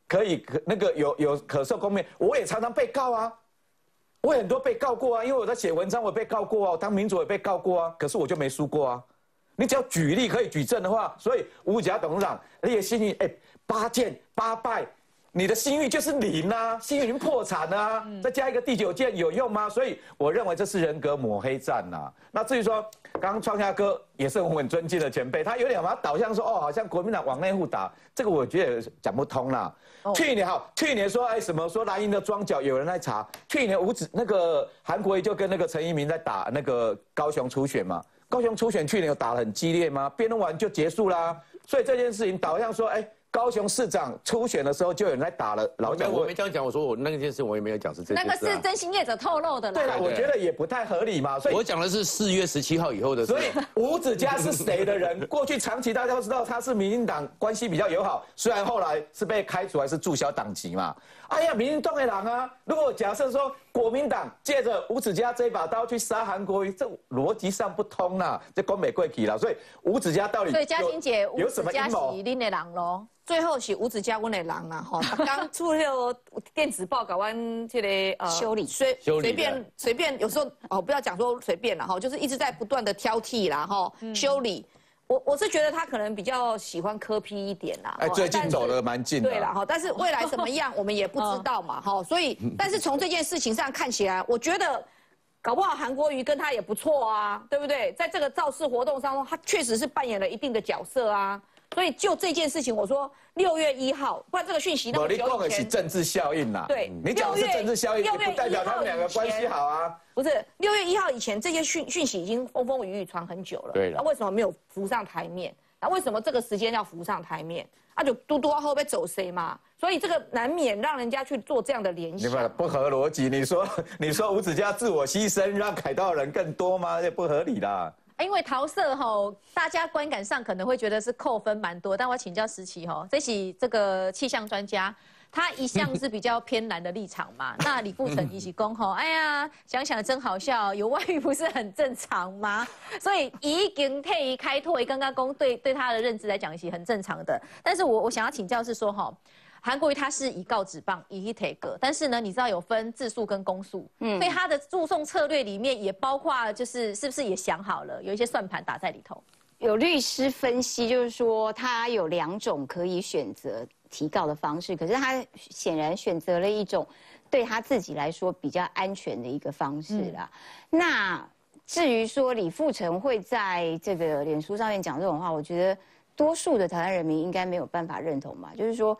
可以那个有可受公辩，我也常常被告啊，我也很多被告过啊，因为我在写文章，我被告过啊，我当民主也被告过啊，可是我就没输过啊。你只要举例可以举证的话，所以吴甲董事长你的信誉8件8败。你的信誉就是0啊，信誉已经破产啊，再加一个第9件有用吗？所以我认为这是人格抹黑战呐。那至于说，刚刚创夏哥也是我很尊敬的前辈，他有点把它导向说，好像国民党往内互打，这个我觉得讲不通啦。去年说什么说蓝营的庄脚有人来查，去年那个韩国瑜就跟那个陈怡民在打那个高雄初选嘛，高雄初选去年有打得很激烈吗？辩论完就结束啦，所以这件事情导向说，高雄市长初选的时候就有人在打了，老蒋我没这样讲，我说我那件事我也没有讲是这件事。 那个是真心业者透露的啦。 对了，我觉得也不太合理嘛，所以我讲的是4月17号以后的事。 所以吴子嘉是谁的人？过去长期大家都知道他是民进党关系比较友好，虽然后来是被开除还是注销党籍嘛。民进党的人啊，如果假设说国民党借着吴子嘉这一把刀去杀韩国瑜，这逻辑上不通啦，这关美贵体啦。所以吴子嘉到底所以嘉欣姐有什么阴谋？ 是恁的人咯。 最后是吴子嘉阮的人啦，刚出了电子报，搞完这个修理随便，有时候不要讲说随便啦，就是一直在不断的挑剔啦，修理。我是觉得他可能比较喜欢柯 P 一点啦， 最近走得蛮近的。 对啦，但是未来怎么样我们也不知道嘛，所以但是从这件事情上看起来，我觉得搞不好韩国瑜跟他也不错啊，对不对？在这个造势活动当中，他确实是扮演了一定的角色啊。所以就这件事情，我说6月1号，不然这个讯息那么久以前， 你讲的是政治效应啦。 对， 你讲的是政治效应，不代表他们2个关系好啊。 不是6月1号以前，这些讯息已经风风雨雨传很久了。 对了， 那为什么没有浮上台面？那为什么这个时间要浮上台面？就嘟嘟后被走谁嘛？所以这个难免让人家去做这样的联想。 不合逻辑。你说吴子嘉自我牺牲，让凯道人更多吗？这不合理啦。 因为桃色大家观感上可能会觉得是扣分蛮多，但我请教思琪这是这个气象专家，他一向是比较偏蓝的立场嘛。那李富成一起攻哎呀，想想真好笑，有外遇不是很正常吗？所以已经退开拓，刚刚攻对他的认知来讲是很正常的。但是我想要请教是说韩国瑜他是以告止谤，以take，但是呢，你知道有分自诉跟公诉，所以他的诉讼策略里面也包括是不是也想好了，有一些算盘打在里头。 有律师分析，就是说他有2种可以选择提告的方式，可是他显然选择了一种对他自己来说比较安全的一个方式啦。那至于说李富成会在这个脸书上面讲这种话，我觉得多数的台湾人民应该没有办法认同吧，就是说。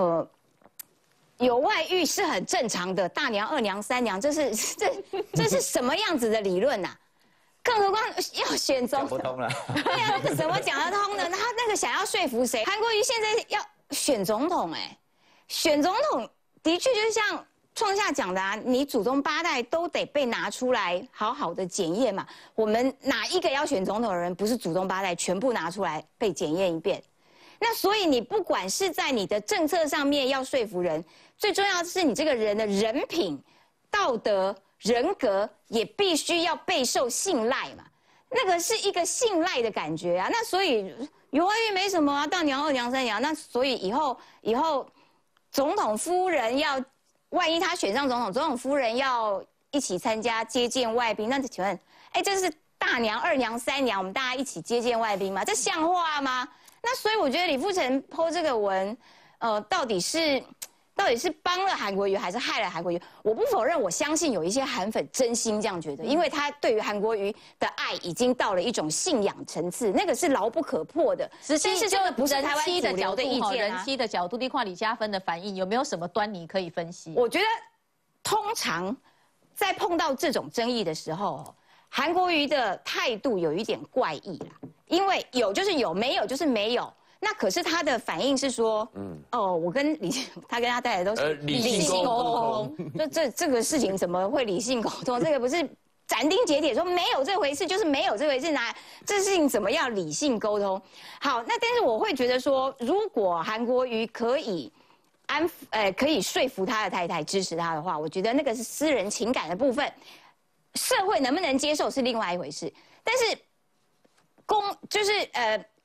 有外遇是很正常的，大娘、2娘、3娘，这是什么样子的理论呐？更何况要选总统， 讲不通了。 对呀，那个怎么讲得通呢？他那个想要说服谁？韩国瑜现在要选总统，选总统的确就像创夏讲的你祖宗8代都得被拿出来好好的检验嘛。我们哪一个要选总统的人不是祖宗8代全部拿出来被检验一遍？那所以你不管是在你的政策上面要说服人，最重要的是你这个人的人品、道德、人格也必须要备受信赖嘛。那个是一个信赖的感觉啊。那所以有外遇没什么啊，大娘、2娘、3娘。那所以以后总统夫人要，万一他选上总统，总统夫人要一起参加接见外宾，那请问，这是大娘、2娘、3娘，我们大家一起接见外宾吗？这像话吗？那所以我觉得李富成 po 这个文，到底是帮了韩国瑜还是害了韩国瑜？我不否认，我相信有一些韩粉真心这样觉得，因为他对于韩国瑜的爱已经到了一种信仰层次，那个是牢不可破的。 实际是这个不是台湾主流的意见人妻的角度，你看李嘉芬的反应有没有什么端倪可以分析？ 我觉得通常在碰到这种争议的时候，韩国瑜的态度有一点怪异啦。因为有就是有，没有就是没有。那可是他的反应是说，我跟他跟他太太都是理性沟通。这个事情怎么会理性沟通？这个不是斩钉截铁说没有这回事，就是没有这回事。这事情怎么样理性沟通？好，那但是我会觉得说，如果韩国瑜可以可以说服他的太太支持他的话，我觉得那个是私人情感的部分，社会能不能接受是另外一回事。但是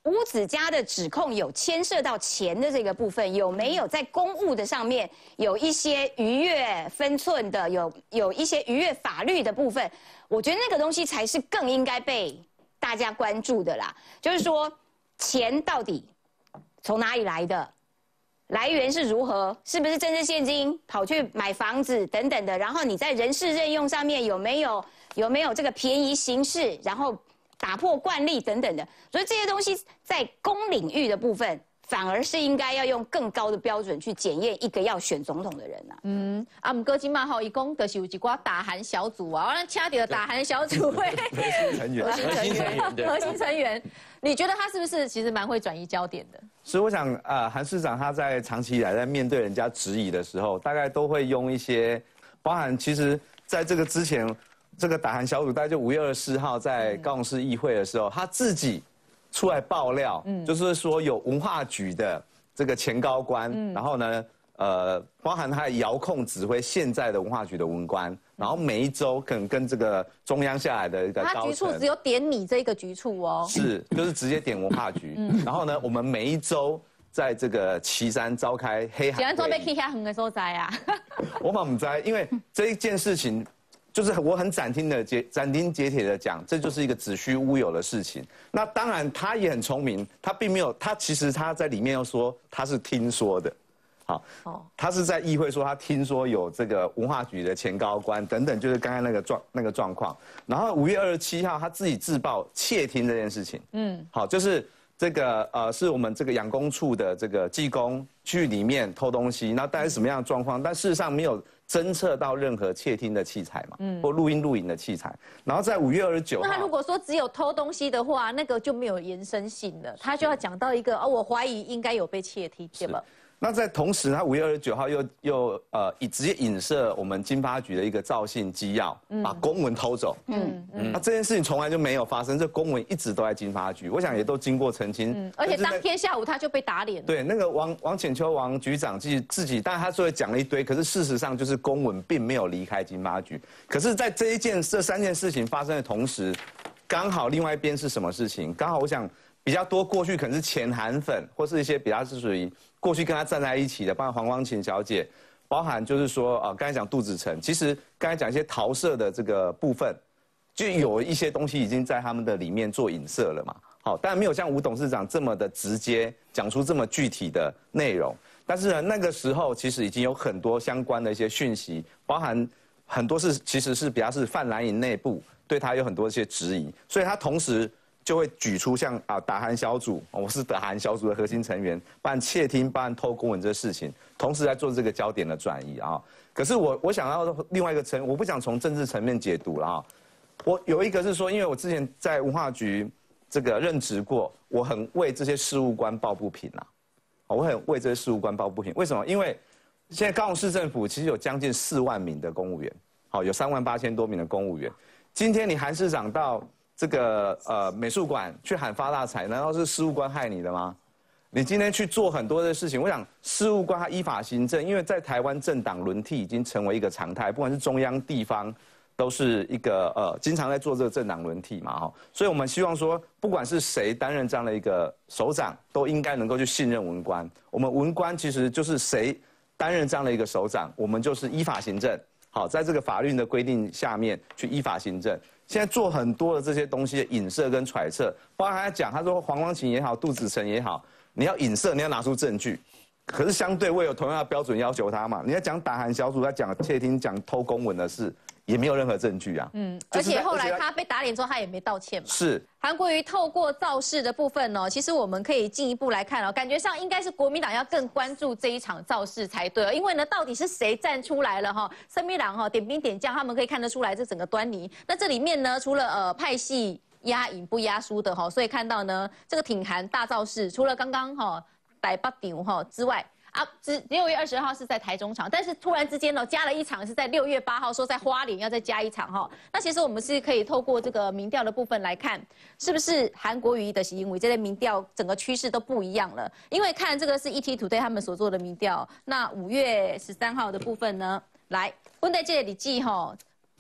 吴子嘉的指控有牵涉到钱的这个部分，有没有在公务的上面有一些逾越分寸的，有一些逾越法律的部分？我觉得那个东西才是更应该被大家关注的啦。就是说，钱到底从哪里来的？来源是如何？是不是政治现金跑去买房子等等的？然后你在人事任用上面有没有这个便宜行事？然后打破惯例等等的，所以这些东西在公领域的部分，反而是应该要用更高的标准去检验一个要选总统的人啊。 不过今嘛吼，伊讲就是有一寡打韩小组啊，我请到打韩小组会核心成员，你觉得他是不是其实蛮会转移焦点的？ 所以我想，韩市长他在长期以来在面对人家质疑的时候，大概都会用一些，包含其实在这个之前。这个打韩小组大概就5月24号在高雄市议会的时候，他自己出来爆料，就是说有文化局的这个前高官，然后呢，包含他遥控指挥现在的文化局的文官，然后每一周可能跟这个中央下来的一个高层， 他局处只有点你这个局处哦， 是，就是直接点文化局，然后呢，我们每一周在这个旗山召开黑函会议， 准备去遐远的所在啊， 我嘛不知道，因为这一件事情。就是我很斩钉截铁的讲，这就是一个子虚乌有的事情。那当然他也很聪明，他并没有，他其实他在里面又说他是听说的，好，他是在议会说他听说有这个文化局的前高官等等，就是刚刚那个状况。然后5月27号他自己自曝窃听这件事情，好，就是这个是我们这个养工处的这个技工去里面偷东西，那大概是什么样的状况？但事实上没有。侦测到任何窃听的器材嘛，或录影的器材，然后在5月29号， 那他如果说只有偷东西的话，那个就没有延伸性了，他就要讲到一个我怀疑应该有被窃听，对吧？ 那在同时，他5月29号又直接影射我们经发局的一个赵姓机要，把公文偷走。那这件事情从来就没有发生，这公文一直都在经发局，我想也都经过澄清。 而且当天下午他就被打脸。 对，那个王浅秋王局长自己，但他虽然讲了一堆，可是事实上就是公文并没有离开经发局。可是，在这3件事情发生的同时，刚好另外一边是什么事情？刚好我想比较多过去可能是前韩粉，或是一些比较是属于。过去跟他站在一起的，包含黄光芹小姐，包含就是说刚才讲杜子成，其实刚才讲一些桃色的这个部分，就有一些东西已经在他们的里面做影射了嘛。好，但没有像吴董事长这么的直接讲出这么具体的内容。但是呢，那个时候其实已经有很多相关的一些讯息，包含很多其实是比较是泛蓝营内部对他有很多一些质疑，所以他同时。就会举出像打韩小组，我是打韩小组的核心成员，办窃听、办偷公文这事情，同时在做这个焦点的转移啊。可是我想要另外一个我不想从政治层面解读了啊。我有一个是说，因为我之前在文化局这个任职过，我很为这些事务官抱不平啊。我很为这些事务官抱不平，为什么？因为现在高雄市政府其实有将近4万名的公务员，好，有38000多名的公务员。今天你韩市长到。这个美术馆去喊发大财，难道是事务官害你的吗？你今天去做很多的事情，我想事务官他依法行政，因为在台湾政党轮替已经成为一个常态，不管是中央地方，都是一个经常在做这个政党轮替嘛哈，所以我们希望说，不管是谁担任这样的一个首长，都应该能够去信任文官。我们文官其实就是谁担任这样的一个首长，我们就是依法行政。好，在这个法律的规定下面去依法行政。现在做很多的这些东西的影射跟揣测，包括他讲，他说黄光芹也好，杜子成也好，你要影射，你要拿出证据。可是相对我有同样的标准要求他嘛？你要讲打韩小组，他讲窃听、讲偷公文的事，也没有任何证据啊。 而且后来他被打脸之后，他也没道歉嘛。 是。 韩国瑜透过造势的部分其实我们可以进一步来看感觉上应该是国民党要更关注这一场造势才对因为呢，到底是谁站出来了森密朗点兵点将，他们可以看得出来这整个端倪。那这里面呢，除了派系压赢不压输的所以看到呢，这个挺韩大造势，除了刚刚台北场之外。6月22号是在台中场，但是突然之间加了一场是在6月8号，说在花莲要再加一场那其实我们是可以透过这个民调的部分来看，是不是韩国瑜的行为这类民调整个趋势都不一样了？因为看这个是 ET Today 他们所做的民调，那5月13号的部分呢，来，问在这里记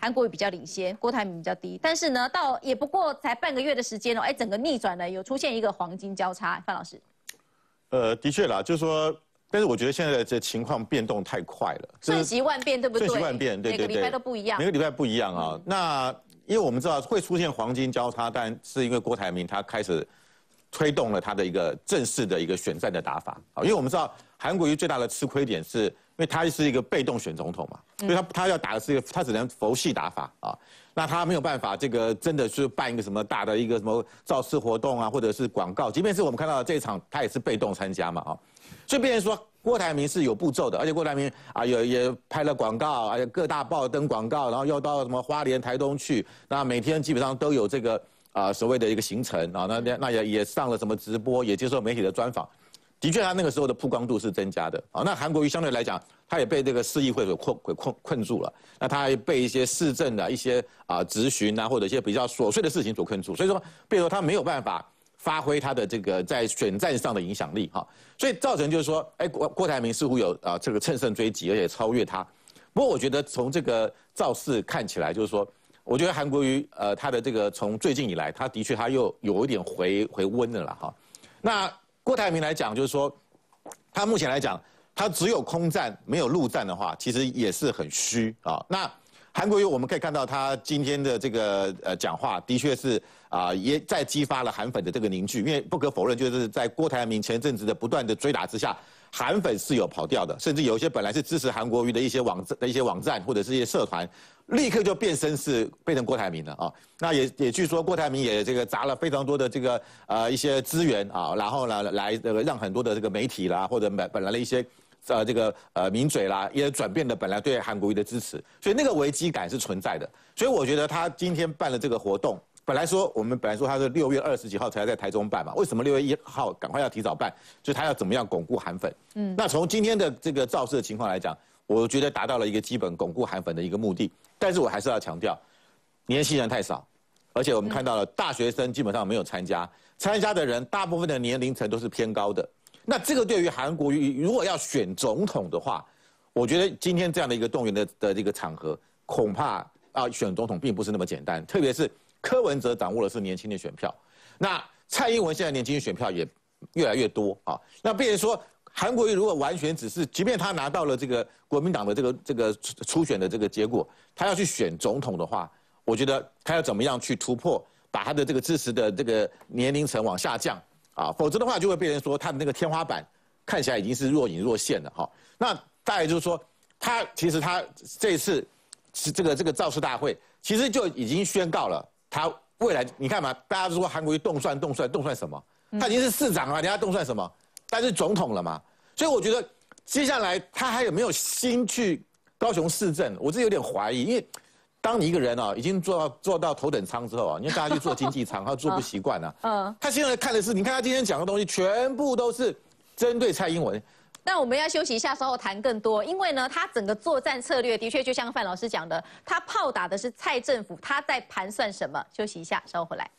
韩国瑜比较领先，郭台铭比较低。但是呢，到也不过才半个月的时间哦，整个逆转了，有出现一个黄金交叉。范老师， 的确啦，就是说，但是我觉得现在的这情况变动太快了， 瞬息万变，对不对？ 瞬息万变，对， 每个礼拜都不一样， 每个礼拜不一样啊。那因为我们知道会出现黄金交叉，但是因为郭台铭他开始推动了他的一个正式的一个选战的打法啊，因为我们知道韩国瑜最大的吃亏点是。因为他是一个被动选总统嘛，所以他要打的是一个，他只能佛系打法啊，那他没有办法这个真的是办一个什么大的一个什么造势活动啊，或者是广告，即便是我们看到的这一场，他也是被动参加嘛啊，所以变成说郭台铭是有步骤的，而且郭台铭啊也拍了广告，而且各大报登广告，然后又到什么花莲、台东去，那每天基本上都有这个所谓的一个行程啊，那也上了什么直播，也接受媒体的专访。的确，他那个时候的曝光度是增加的啊。那韩国瑜相对来讲，他也被这个市议会所困住了。那他还被一些市政的一些质询啊，或者一些比较琐碎的事情所困住。所以说，比如说他没有办法发挥他的这个在选战上的影响力哈。所以造成就是说，郭台铭似乎有这个乘胜追击，而且超越他。不过我觉得从这个造势看起来，就是说，我觉得韩国瑜他的这个从最近以来，他的确他又有一点回温了啦哈。那郭台铭来讲，就是说，他目前来讲，他只有空战没有陆战的话，其实也是很虚啊。那韩国瑜我们可以看到他今天的这个讲话，的确是也在激发了韩粉的这个凝聚，因为不可否认，就是在郭台铭前阵子的不断的追打之下，韩粉是有跑掉的，甚至有一些本来是支持韩国瑜的一些网站或者是一些社团。立刻就变成郭台铭了啊！那也据说郭台铭也这个砸了非常多的这个一些资源啊，然后呢来让很多的这个媒体啦或者本来的一些这个名嘴啦也转变了本来对韩国瑜的支持，所以那个危机感是存在的。所以我觉得他今天办了这个活动，我们本来说他是6月20几号才在台中办嘛，为什么6月1号赶快要提早办？就是他要怎么样巩固韩粉？那从今天的这个造势的情况来讲，我觉得达到了一个基本巩固韩粉的一个目的。但是我还是要强调，年轻人太少，而且我们看到了大学生基本上没有参加的人，大部分的年龄层都是偏高的。那这个对于韩国瑜如果要选总统的话，我觉得今天这样的一个动员的这个场合，恐怕选总统并不是那么简单。特别是柯文哲掌握的是年轻的选票，那蔡英文现在年轻选票也越来越多啊。那变成说，韩国瑜如果完全只是，即便他拿到了这个国民党的这个初选的这个结果，他要去选总统的话，我觉得他要怎么样去突破，把他的这个支持的这个年龄层往下降啊，否则的话就会变成说他的那个天花板看起来已经是若隐若现了哈。那大概就是说，其实他这一次这个造势大会，其实就已经宣告了他未来，你看嘛，大家都说韩国瑜动算什么？他已经是市长了，人家动算什么？但是总统了嘛，所以我觉得接下来他还有没有心去高雄市政，我是有点怀疑，因为当你一个人已经做到头等舱之后你大家去做经济舱，他做不习惯他现在看的是，你看他今天讲的东西，全部都是针对蔡英文。 那我们要休息一下，稍后谈更多。因为呢，他整个作战策略的确就像范老师讲的，他炮打的是蔡政府，他在盘算什么？休息一下，稍后回来。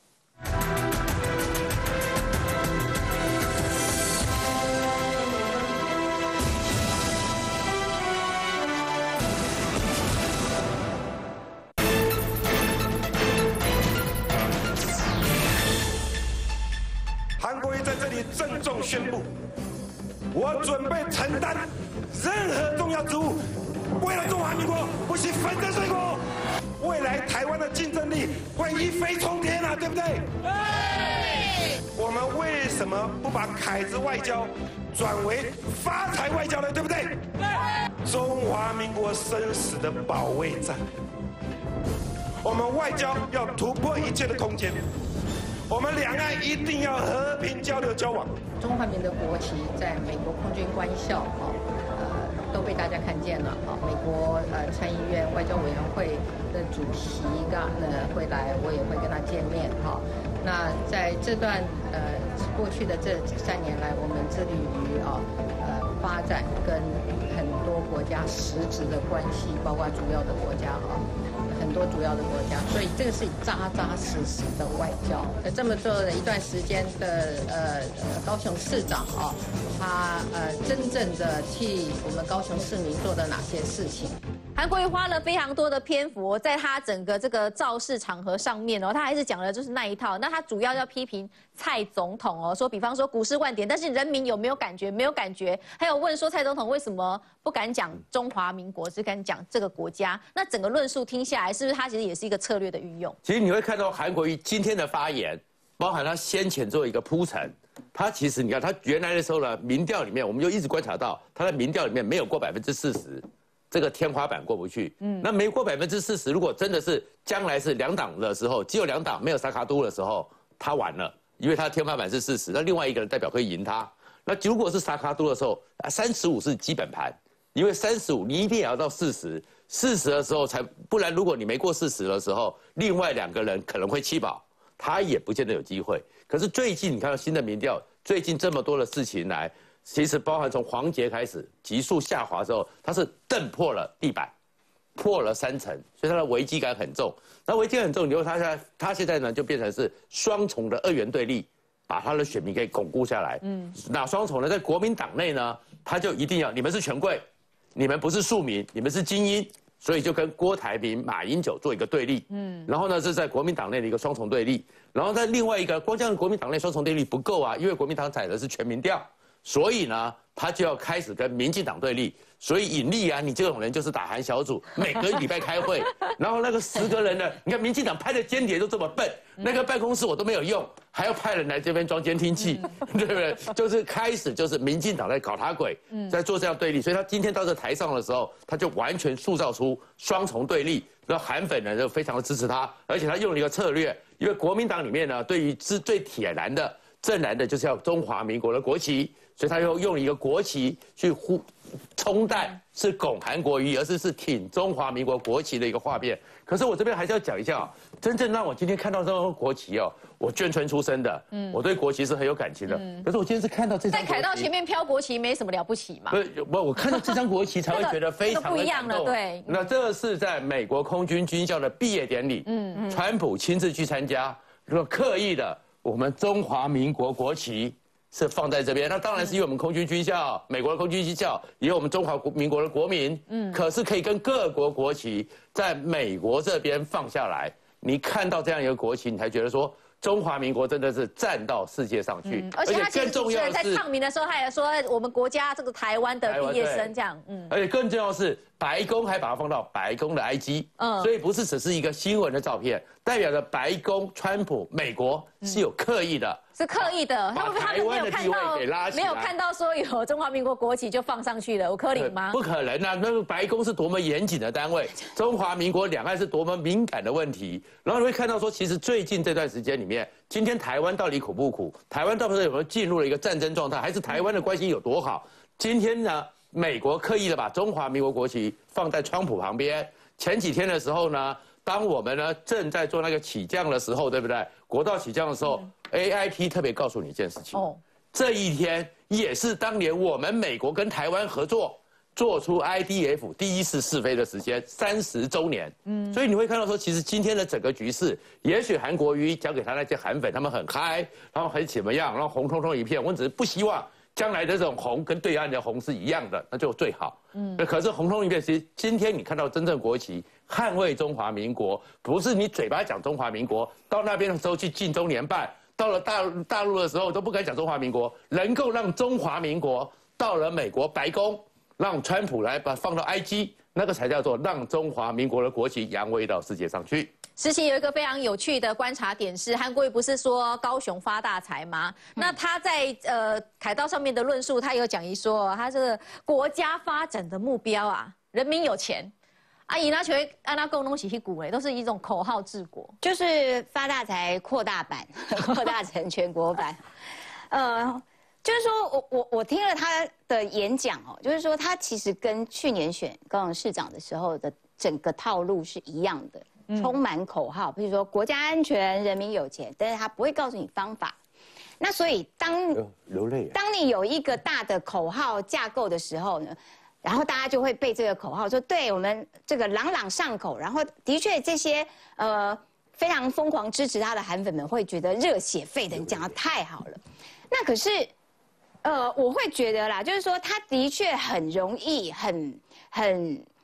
韩国瑜在这里郑重宣布，我准备承担任何重要职务，为了中华民国不惜粉身碎骨。未来台湾的竞争力会一飞冲天啊，对不对？对。我们为什么不把凯子外交转为发财外交呢？对不对？对。中华民国生死的保卫战，我们外交要突破一切的空间。我们两岸一定要和平交流交往。 中华民国国旗在美国空军官校都被大家看见了美国参议院外交委员会的主席会来，我也会跟他见面那在这段过去的这3年来，我们致力于发展跟很多国家实质的关系，包括主要的国家很多主要的国家，所以这个是扎扎实实的外交。这么做了一段时间的高雄市长他真正的替我们高雄市民做了哪些事情？ 韩韩国瑜花了非常多的篇幅在他整个这个造势场合上面哦，他还是讲了就是那一套。那他主要要批评蔡总统哦，说比方说股市万点，但是人民有没有感觉？没有感觉。还有问说蔡总统为什么不敢讲中华民国，只敢讲这个国家？那整个论述听下来，是不是他其实也是一个策略的运用？ 其实你会看到韩国瑜今天的发言，包含他先前做一个铺陈。他其实你看，他原来的时候呢，民调里面我们就一直观察到，他在民调里面没有过40%，这个天花板过不去。那没过40%，如果真的是将来是2党的时候，只有2党没有萨卡都的时候，他完了，因为他的天花板是40，那另外一个人代表可以赢他。那如果是萨卡都的时候，35是基本盘，因为35你一定也要到40的时候才，不然如果你没过40的时候，另外2个人可能会弃保，他也不见得有机会。可是最近你看到新的民调，最近这么多的事情来，其实包含从黄捷开始急速下滑之后，它是蹬破了地板，破了3层，所以它的危机感很重。那危机感很重，你说他现在呢就变成是双重的2元对立，把他的选民给巩固下来。那双重呢，在国民党内呢，他就一定要你们是权贵，你们不是庶民，你们是精英。所以就跟郭台铭、马英九做一个对立，然后呢是在国民党内的一个双重对立，然后在另外一个光这样国民党内双重对立不够啊，因为国民党采的是全民调，所以呢他就要开始跟民进党对立，所以尹立安你这种人就是打韩小组，每个礼拜开会，然后那个10个人呢，你看民进党派的间谍都这么笨，那个办公室我都没有用，还要派人来这边装监听器，对不对？就是开始就是民进党在搞他鬼，在做这样对立，所以他今天到这台上的时候，他就完全塑造出双重对立，那韩粉呢就非常的支持他，而且他用了一个策略，因为国民党里面呢对于是最铁蓝的正蓝的就是要中华民国的国旗，所以他又用一个国旗去冲淡是拱韩国瑜，而是挺中华民国国旗的一个画面。可是我这边还是要讲一下啊，真正让我今天看到这张国旗哦，我眷村出身的，我对国旗是很有感情的。可是我今天是看到这张国旗， 在凯道前面飘国旗没什么了不起嘛？ 不，我看到这张国旗才会觉得非常的不一样了。对， 那这是在美国空军军校的毕业典礼，川普亲自去参加，刻意的我们中华民国国旗是放在这边，那当然是因为我们空军军校，美国的空军军校也有我们中华民国的国民，可是可以跟各国国旗在美国这边放下来，你看到这样一个国旗，你才觉得说中华民国真的是站到世界上去， 而且更重要的是，在唱名的时候，他也说我们国家这个台湾的毕业生这样， 而且更重要的是，白宫还把它放到白宫的 IG，所以不是只是一个新闻的照片，代表着白宫、川普、美国是有刻意的。 是刻意的，他们没有看到说有中华民国国旗就放上去了，有可能吗？ 不可能啊！那个白宫是多么严谨的单位，中华民国两岸是多么敏感的问题。然后你会看到说，其实最近这段时间里面，今天台湾到底苦不苦？台湾到底有没有进入了一个战争状态？还是台湾的关系有多好？今天呢，美国刻意的把中华民国国旗放在川普旁边。前几天的时候呢，当我们呢正在做那个起降的时候，对不对？国道起降的时候。AIT 特别告诉你一件事情，这一天也是当年我们美国跟台湾合作做出 IDF 第一次试飞的时间30周年。所以你会看到说，其实今天的整个局势，也许韩国瑜交给他那些韩粉，他们很嗨，然后很怎么样，然后红彤彤一片。我只是不希望将来的这种红跟对岸的红是一样的，那就最好。可是红彤一片，其实今天你看到真正国旗捍卫中华民国，不是你嘴巴讲中华民国，到那边的时候去进中联办。到了大陆的时候都不敢讲中华民国，能够让中华民国到了美国白宫，让川普来把放到 IG， 那个才叫做让中华民国的国旗扬威到世界上去。 时期有一个非常有趣的观察点是，韩国瑜不是说高雄发大财吗？那他在凯道上面的论述，他有讲一说，他这个国家发展的目标啊，人民有钱。阿姨那全按那共东西去鼓都是一种口号治国， 就是发大财扩大版，扩大成全国版。就是说我听了他的演讲哦，就是说他其实跟去年选高雄市长的时候的整个套路是一样的，充满口号，比如说国家安全、人民有钱，但是他不会告诉你方法。那所以流泪， 当你有一个大的口号架构的时候呢？然后大家就会背这个口号，说对我们这个朗朗上口。然后的确这些非常疯狂支持他的韩粉们会觉得热血沸腾，讲得太好了。那可是我会觉得啦，就是说他的确很容易很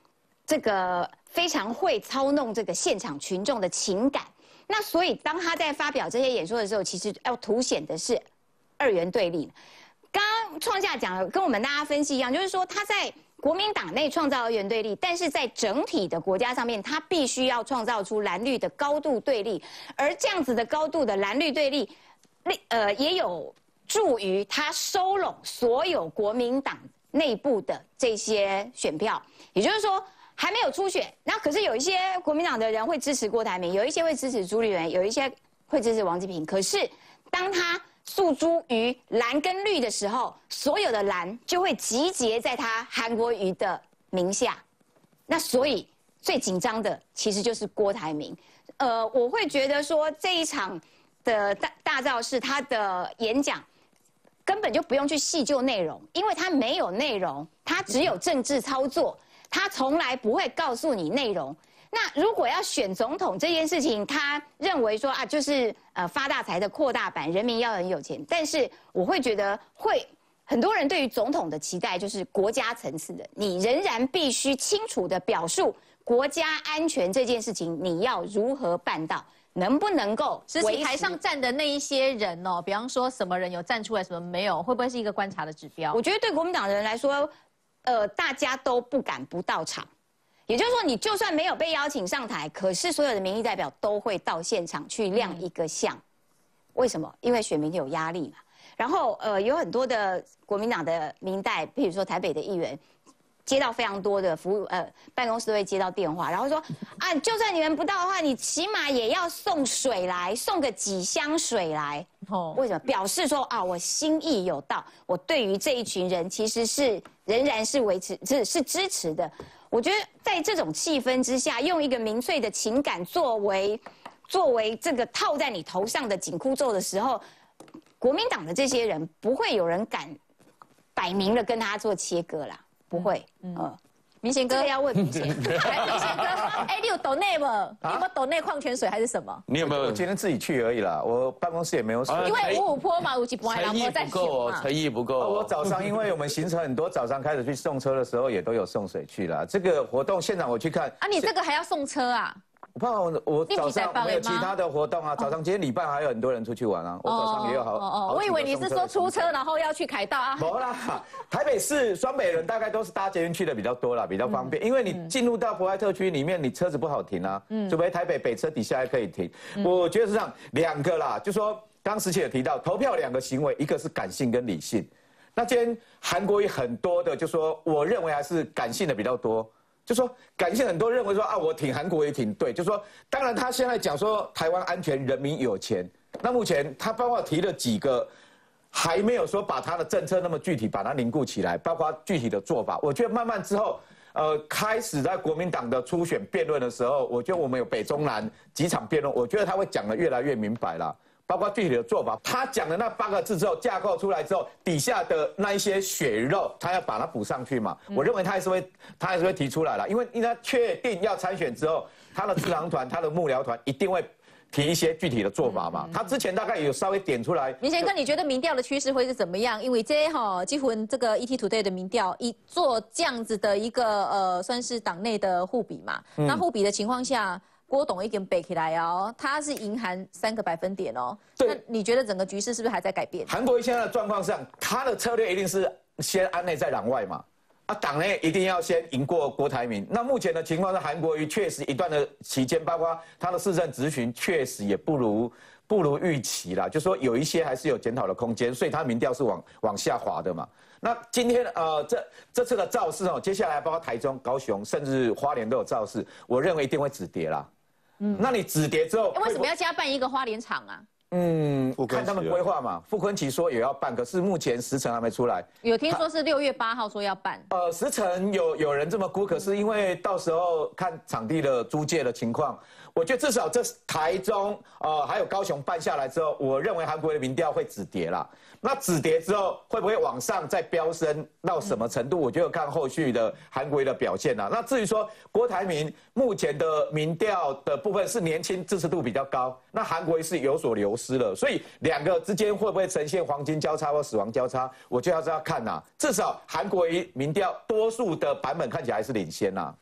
这个非常会操弄这个现场群众的情感。那所以当他在发表这些演说的时候，其实要凸显的是二元对立。刚刚创下讲了，跟我们大家分析一样，就是说他在国民党内创造二元对立，但是在整体的国家上面，他必须要创造出蓝绿的高度对立，而这样子的高度的蓝绿对立，也有助于他收拢所有国民党内部的这些选票。也就是说，还没有初选，那可是有一些国民党的人会支持郭台铭，有一些会支持朱立伦，有一些会支持王金平。可是当他诉诸于蓝跟绿的时候，所有的蓝就会集结在他韩国瑜的名下。那所以最紧张的其实就是郭台铭。我会觉得说这一场的大造势，他的演讲根本就不用去细究内容，因为他没有内容，他只有政治操作，他从来不会告诉你内容。那如果要选总统这件事情，他认为说啊，就是发大财的扩大版，人民要很有钱。但是我会觉得很多人对于总统的期待就是国家层次的，你仍然必须清楚的表述国家安全这件事情，你要如何办到，能不能够实际台上站的那一些人哦，比方说什么人有站出来，什么没有，会不会是一个观察的指标？ 我觉得对国民党的人来说，大家都不敢不到场。也就是说，你就算没有被邀请上台，可是所有的民意代表都会到现场去亮一个相。为什么？因为选民有压力嘛。然后有很多的国民党的民代，比如说台北的议员，接到非常多的服务办公室都会接到电话，然后说啊，就算你们不到的话，你起码也要送水来，送个几箱水来。为什么？表示说啊，我心意有到，我对于这一群人其实是仍然是是支持的。我觉得在这种气氛之下，用一个民粹的情感作为这个套在你头上的紧箍咒的时候，国民党的这些人不会有人敢摆明了跟他做切割啦，不会。 明贤哥这个要问明贤哥。 明贤哥，你有抖内吗？你有没有抖内矿泉水还是什么？ 你有没有？我今天自己去而已啦，我办公室也没有水。 因为55坡嘛，有一半人没在不够哦，诚意不够。 我早上因为我们行程很多，早上开始去送车的时候也都有送水去啦。这个活动现场我去看。 啊，你这个还要送车啊？ 我怕我早上没有其他的活动啊，早上今天礼拜还有很多人出去玩啊，我早上也有好。 我以为你是说出车然后要去凯道啊。 没啦，台北市双北人大概都是搭捷运去的比较多啦，比较方便，因为你进入到博爱特区里面，你车子不好停啊，除非台北北车底下还可以停。我觉得是这样，两个啦，就说刚时期有提到投票两个行为，一个是感性跟理性。那今天韩国瑜很多的就说，我认为还是感性的比较多。就说感性很多认为说啊，我挺韩国也挺对，就说当然他现在讲说台湾安全，人民有钱。那目前他包括提了几个，还没有说把他的政策那么具体把它凝固起来，包括具体的做法。我觉得慢慢之后，开始在国民党的初选辩论的时候，我觉得我们有北中南几场辩论，我觉得他会讲得越来越明白了。包括具体的做法，他讲的那8个字之后，架构出来之后，底下的那一些血肉，他要把它补上去嘛。我认为他还是会提出来了，因为他确定要参选之后，他的智囊团、他的幕僚团一定会提一些具体的做法嘛。他之前大概有稍微点出来。 明贤哥，你觉得民调的趋势会是怎么样？因为这几乎这个 ETtoday 的民调做这样子的一个算是党内的互比嘛。那互比的情况下，郭董已经背起来哦，他是赢韩3个百分点哦。那你觉得整个局势是不是还在改变？ 韩国瑜现在的状况上，他的策略一定是先安内再攘外嘛。啊，党内一定要先赢过郭台铭。那目前的情况是，韩国瑜确实一段的期间，包括他的市政质询，确实也不如预期啦。就说有一些还是有检讨的空间，所以他民调是往下滑的嘛。那今天这次的造势哦，接下来包括台中、高雄，甚至花莲都有造势，我认为一定会止跌啦。那你止跌之后， 为什么要加办一个花莲场啊？ 看他们规划嘛。傅昆萁说也要办，可是目前时程还没出来。 有听说是6月8号说要办。 时程有人这么估，可是因为到时候看场地的租借的情况，我觉得至少这台中还有高雄办下来之后，我认为韩国瑜的民调会止跌啦。那止跌之后会不会往上再飙升到什么程度？我觉得看后续的韩国瑜的表现啦。那至于说郭台铭目前的民调的部分是年轻支持度比较高，那韩国瑜是有所流失了，所以两个之间会不会呈现黄金交叉或死亡交叉？我就要看呐。至少韩国瑜民调多数的版本看起来还是领先呐。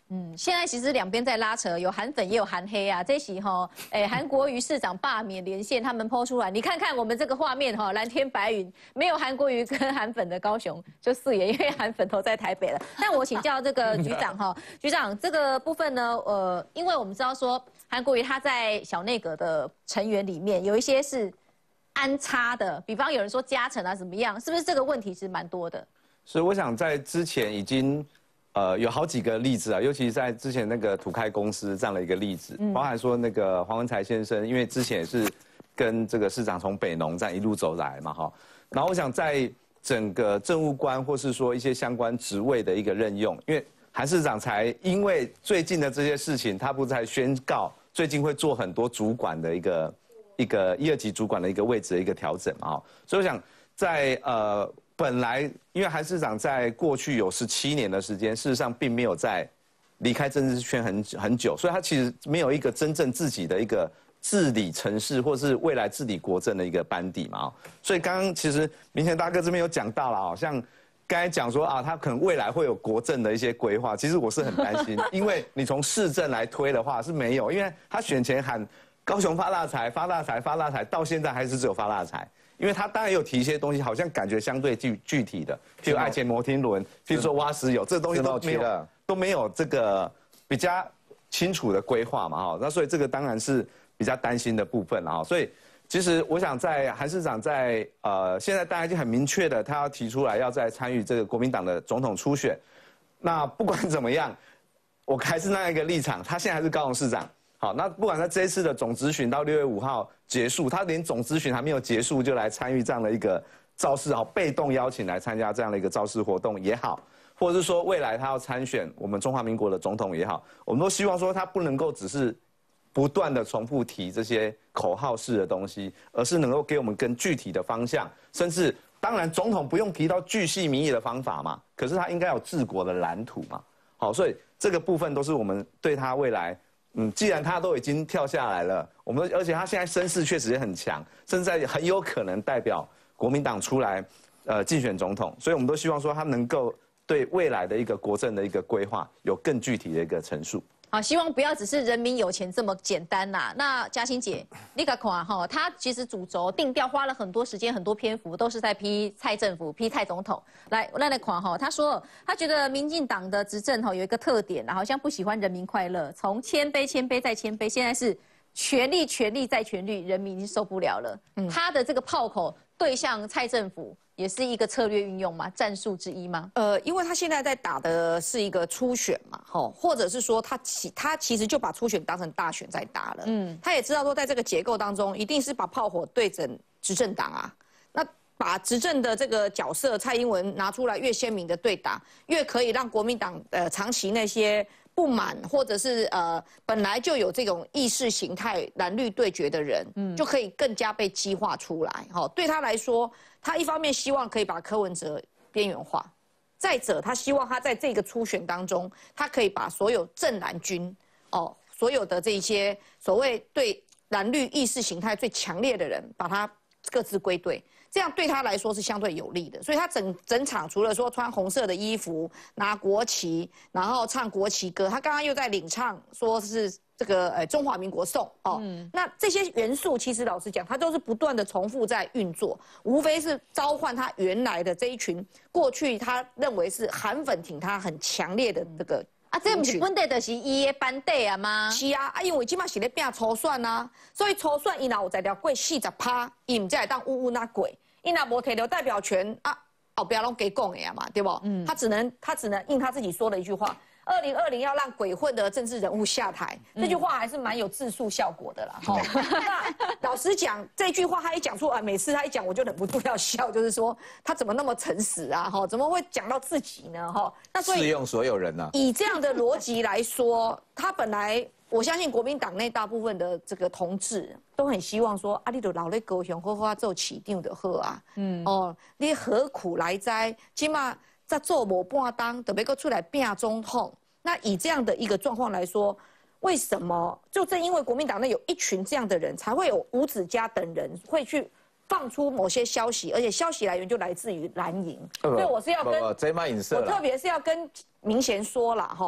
现在其实两边在拉扯，有韩粉也有韩黑啊。这期韩国瑜市长罢免连线，他们抛出来，你看看我们这个画面蓝天白云，没有韩国瑜跟韩粉的高雄就4爷，因为韩粉都在台北了。但我请教这个局长局长这个部分呢，因为我们知道说韩国瑜他在小内阁的成员里面有一些是安插的，比方有人说加成啊怎么样，是不是这个问题是蛮多的？ 所以我想在之前已经。有好几个例子啊，尤其在之前那个土开公司这样的一个例子，包含说那个黄文才先生，因为之前也是跟这个市长从北农这样一路走来嘛，哈。然后我想在整个政务官或是说一些相关职位的一个任用，因为韩市长才因为最近的这些事情，他不才宣告最近会做很多主管的一个1、2级主管的一个位置的一个调整嘛，哈。所以我想在本来，因为韩市长在过去有17年的时间，事实上并没有在离开政治圈很久，所以他其实没有一个真正自己的一个治理城市或是未来治理国政的一个班底嘛。所以刚刚其实明贤大哥这边有讲到了，好像刚才讲说啊，他可能未来会有国政的一些规划，其实我是很担心，因为你从市政来推的话是没有，因为他选前喊高雄发大财、发大财、发大财，到现在还是只有发大财。因为他当然有提一些东西，好像感觉相对具体的，譬如爱情摩天轮，譬如说挖石油，这东西都没有这个比较清楚的规划嘛，哈。那所以这个当然是比较担心的部分了，哈。所以其实我想在韩市长在现在大家已经很明确的，他要提出来要再参与这个国民党的总统初选。那不管怎么样，我还是那一个立场，他现在还是高雄市长。好，那不管他这一次的总咨询到6月5号结束，他连总咨询还没有结束就来参与这样的一个造势，被动邀请来参加这样的一个造势活动也好，或者是说未来他要参选我们中华民国的总统也好，我们都希望说他不能够只是不断的重复提这些口号式的东西，而是能够给我们更具体的方向，甚至当然总统不用提到巨细靡遗的方法嘛，可是他应该有治国的蓝图嘛。好，所以这个部分都是我们对他未来。既然他都已经跳下来了，而且他现在声势确实也很强，甚至很有可能代表国民党出来，竞选总统，所以我们都希望说他能够对未来的一个国政的一个规划有更具体的一个陈述。 好，希望不要只是人民有钱这么简单啦。那嘉欣姐，你看他其实主轴定调花了很多时间、很多篇幅，都是在批蔡政府、批蔡总统。来看他说他觉得民进党的执政有一个特点，好像不喜欢人民快乐，从谦卑再谦卑，现在是权力再权力，人民已经受不了了。他的这个炮口对向蔡政府。也是一个策略运用吗？战术之一吗？ 因为他现在在打的是一个初选嘛，或者是说他其实就把初选当成大选在打了。他也知道说在这个结构当中，一定是把炮火对准执政党啊。那把执政的这个角色蔡英文拿出来越鲜明的对打，越可以让国民党长期那些不满或者是本来就有这种意识形态蓝绿对决的人，就可以更加被激化出来。对他来说。他一方面希望可以把柯文哲边缘化，再者他希望他在这个初选当中，他可以把所有正蓝军所有的这些所谓对蓝绿意识形态最强烈的人，把他各自归队，这样对他来说是相对有利的。所以他整场除了说穿红色的衣服、拿国旗，然后唱国旗歌，他刚刚又在领唱，说是。这个中华民国颂那这些元素其实老实讲，它都是不断的重复在运作，无非是召唤他原来的这一群过去他认为是韩粉挺他很强烈的这个这不是本地就是伊的班底啊吗？ 是啊，因为今嘛是咧拼初选啊，所以初选伊若有才调过40%，伊唔才会当呜那过，伊若无摕到代表权啊，后边拢给讲的呀嘛，对不？他只能应他自己说的一句话。2020要让鬼混的政治人物下台，这句话还是蛮有自述效果的啦。那老实讲，这句话他一讲出来，每次他一讲，我就忍不住要笑，就是说他怎么那么诚实啊？怎么会讲到自己呢？那所以适用所有人啊。 以这样的逻辑来说，他本来我相信国民党内大部分的这个同志都很希望说，你就留咧高雄好好做市长就好啊。你何苦来哉？起码。在做某半当，准备够出来变总统。那以这样的一个状况来说，为什么就正因为国民党内有一群这样的人，才会有吴子嘉等人会去放出某些消息，而且消息来源就来自于蓝营。所以我是要跟我特别是要跟明贤说啦，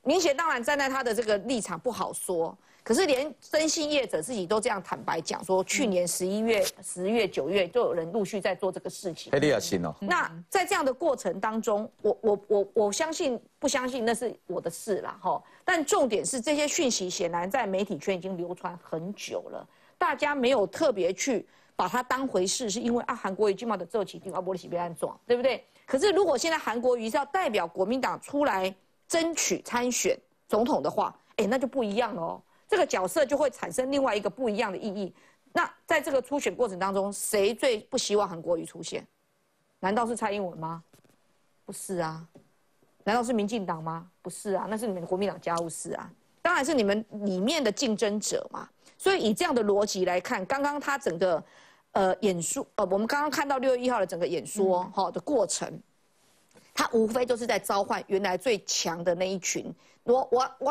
明显当然站在他的这个立场不好说，可是连征信业者自己都这样坦白讲说，去年11月、10月、9月都有人陆续在做这个事情。 黑利亚信哦。 那在这样的过程当中，我相信不相信那是我的事啦哈。但重点是这些讯息显然在媒体圈已经流传很久了，大家没有特别去把它当回事，是因为韩国瑜今嘛的做起定阿波利西别安撞，对不对？可是如果现在韩国瑜是要代表国民党出来争取参选总统的话，那就不一样了哦。这个角色就会产生另外一个不一样的意义。那在这个初选过程当中，谁最不希望韩国瑜出现？难道是蔡英文吗？不是啊。难道是民进党吗？不是啊，那是你们国民党家务事啊。当然是你们里面的竞争者嘛。所以以这样的逻辑来看，刚刚他整个演说，我们刚刚看到6月1号的整个演说的过程。他无非就是在召唤原来最强的那一群，我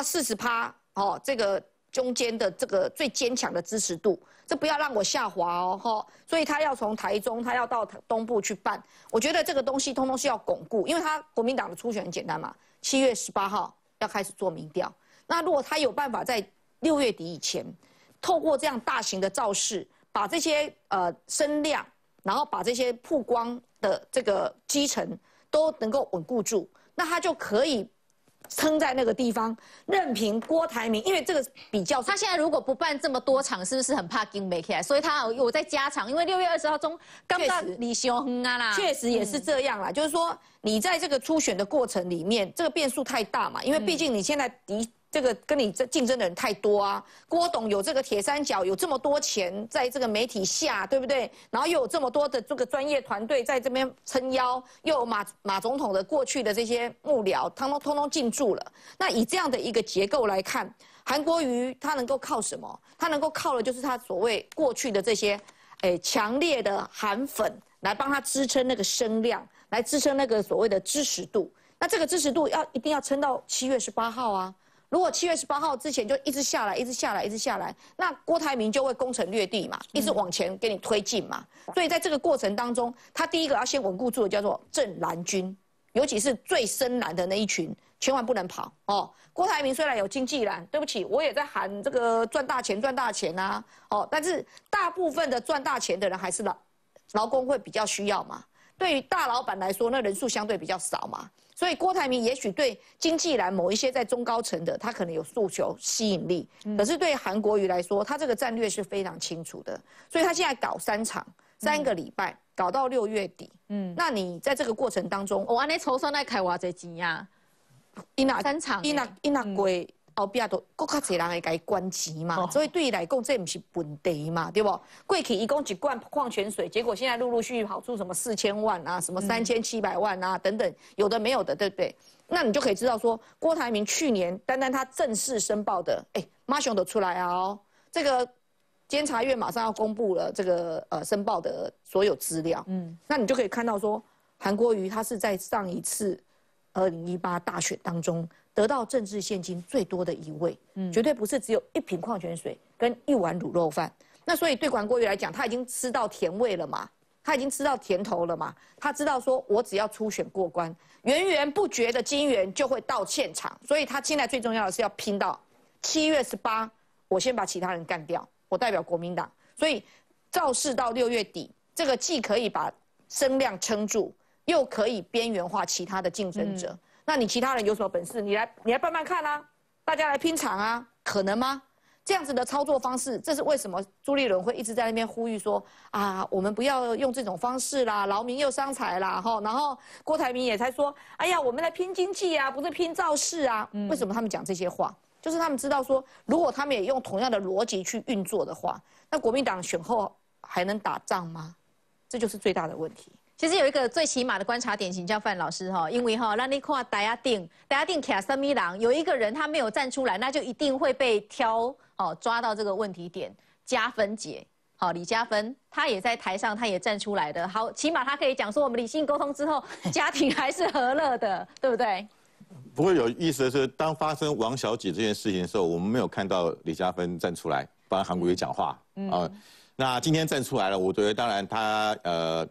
40%这个中间的这个最坚强的支持度，这不要让我下滑哦所以他要从台中，他要到东部去办，我觉得这个东西通通是要巩固，因为他国民党的初选很简单嘛，7月18号要开始做民调，那如果他有办法在6月底以前，透过这样大型的造势，把这些声量，然后把这些曝光的这个基层。都能够稳固住，那他就可以撑在那个地方，任凭郭台铭，因为这个比较， 他现在如果不办这么多场，是不是很怕金没起来？所以他有在加场，因为6月20号中刚到李雄亨啊啦， 确实也是这样啦，就是说你在这个初选的过程里面，这个变数太大嘛，因为毕竟你现在这个跟你竞争的人太多啊，郭董有这个铁三角，有这么多钱在这个媒体下，对不对？然后又有这么多的这个专业团队在这边撑腰，又有马总统的过去的这些幕僚，通通进驻了。那以这样的一个结构来看，韩国瑜他能够靠什么？他能够靠的就是他所谓过去的这些，强烈的韩粉来帮他支撑那个声量，来支撑那个所谓的支持度。那这个支持度一定要撑到7月18号啊。如果7月18号之前就一直下来，一直下来，一直下来，那郭台铭就会攻城略地嘛，一直往前给你推进嘛。所以在这个过程当中，他第一个要先稳固住的叫做正蓝军，尤其是最深蓝的那一群，千万不能跑哦。郭台铭虽然有经济蓝，对不起，我也在喊这个赚大钱啊，但是大部分的赚大钱的人还是劳工会比较需要嘛。对于大老板来说，那人数相对比较少嘛。所以郭台铭也许对经济蓝某一些在中高层的，他可能有诉求吸引力，可是对韩国瑜来说，他这个战略是非常清楚的，所以他现在搞3场，3个礼拜，搞到6月底。那你在这个过程当中， 我按你筹算来开偌济钱呀？3场， 伊那过后边都更较侪人会给关钱嘛，所以对伊来讲这不是问题嘛，对不？过去一共1罐矿泉水，结果现在陆陆续续跑出什么4000万啊，什么3700万啊等等，有的没有的，对不对？那你就可以知道说，郭台铭去年单他正式申报的，马上都出来啊这个监察院马上要公布了这个申报的所有资料，那你就可以看到说，韩国瑜他是在上一次2018大选当中。得到政治现金最多的一位，绝对不是只有1瓶矿泉水跟1碗卤肉饭。那所以对韩国瑜来讲，他已经吃到甜味了嘛，他已经吃到甜头了嘛。他知道说，我只要初选过关，源源不绝的金援就会到现场。所以他现在最重要的是要拼到7月18，我先把其他人干掉，我代表国民党。所以造势到6月底，这个既可以把声量撑住，又可以边缘化其他的竞争者。那你其他人有什么本事？你来办办看啊！大家来拼场啊，可能吗？这样子的操作方式，这是为什么朱立伦会一直在那边呼吁说啊，我们不要用这种方式啦，劳民又伤财啦，然后郭台铭也才说，哎呀，我们来拼经济啊，不是拼造势啊。为什么他们讲这些话？就是他们知道说，如果他们也用同样的逻辑去运作的话，那国民党选后还能打仗吗？这就是最大的问题。 其实有一个最起码的观察点，请教范老师因为让你看大家定卡什么人，有一个人他没有站出来，那就一定会被抓到这个问题点。嘉芬姐，李嘉芬，她也在台上，她也站出来的，好，起码她可以讲说，我们理性沟通之后，家庭还是和乐的，对不对？ 不过有意思的是，当发生王小姐这件事情的时候，我们没有看到李嘉芬站出来帮韩国瑜讲话那今天站出来了，我觉得当然她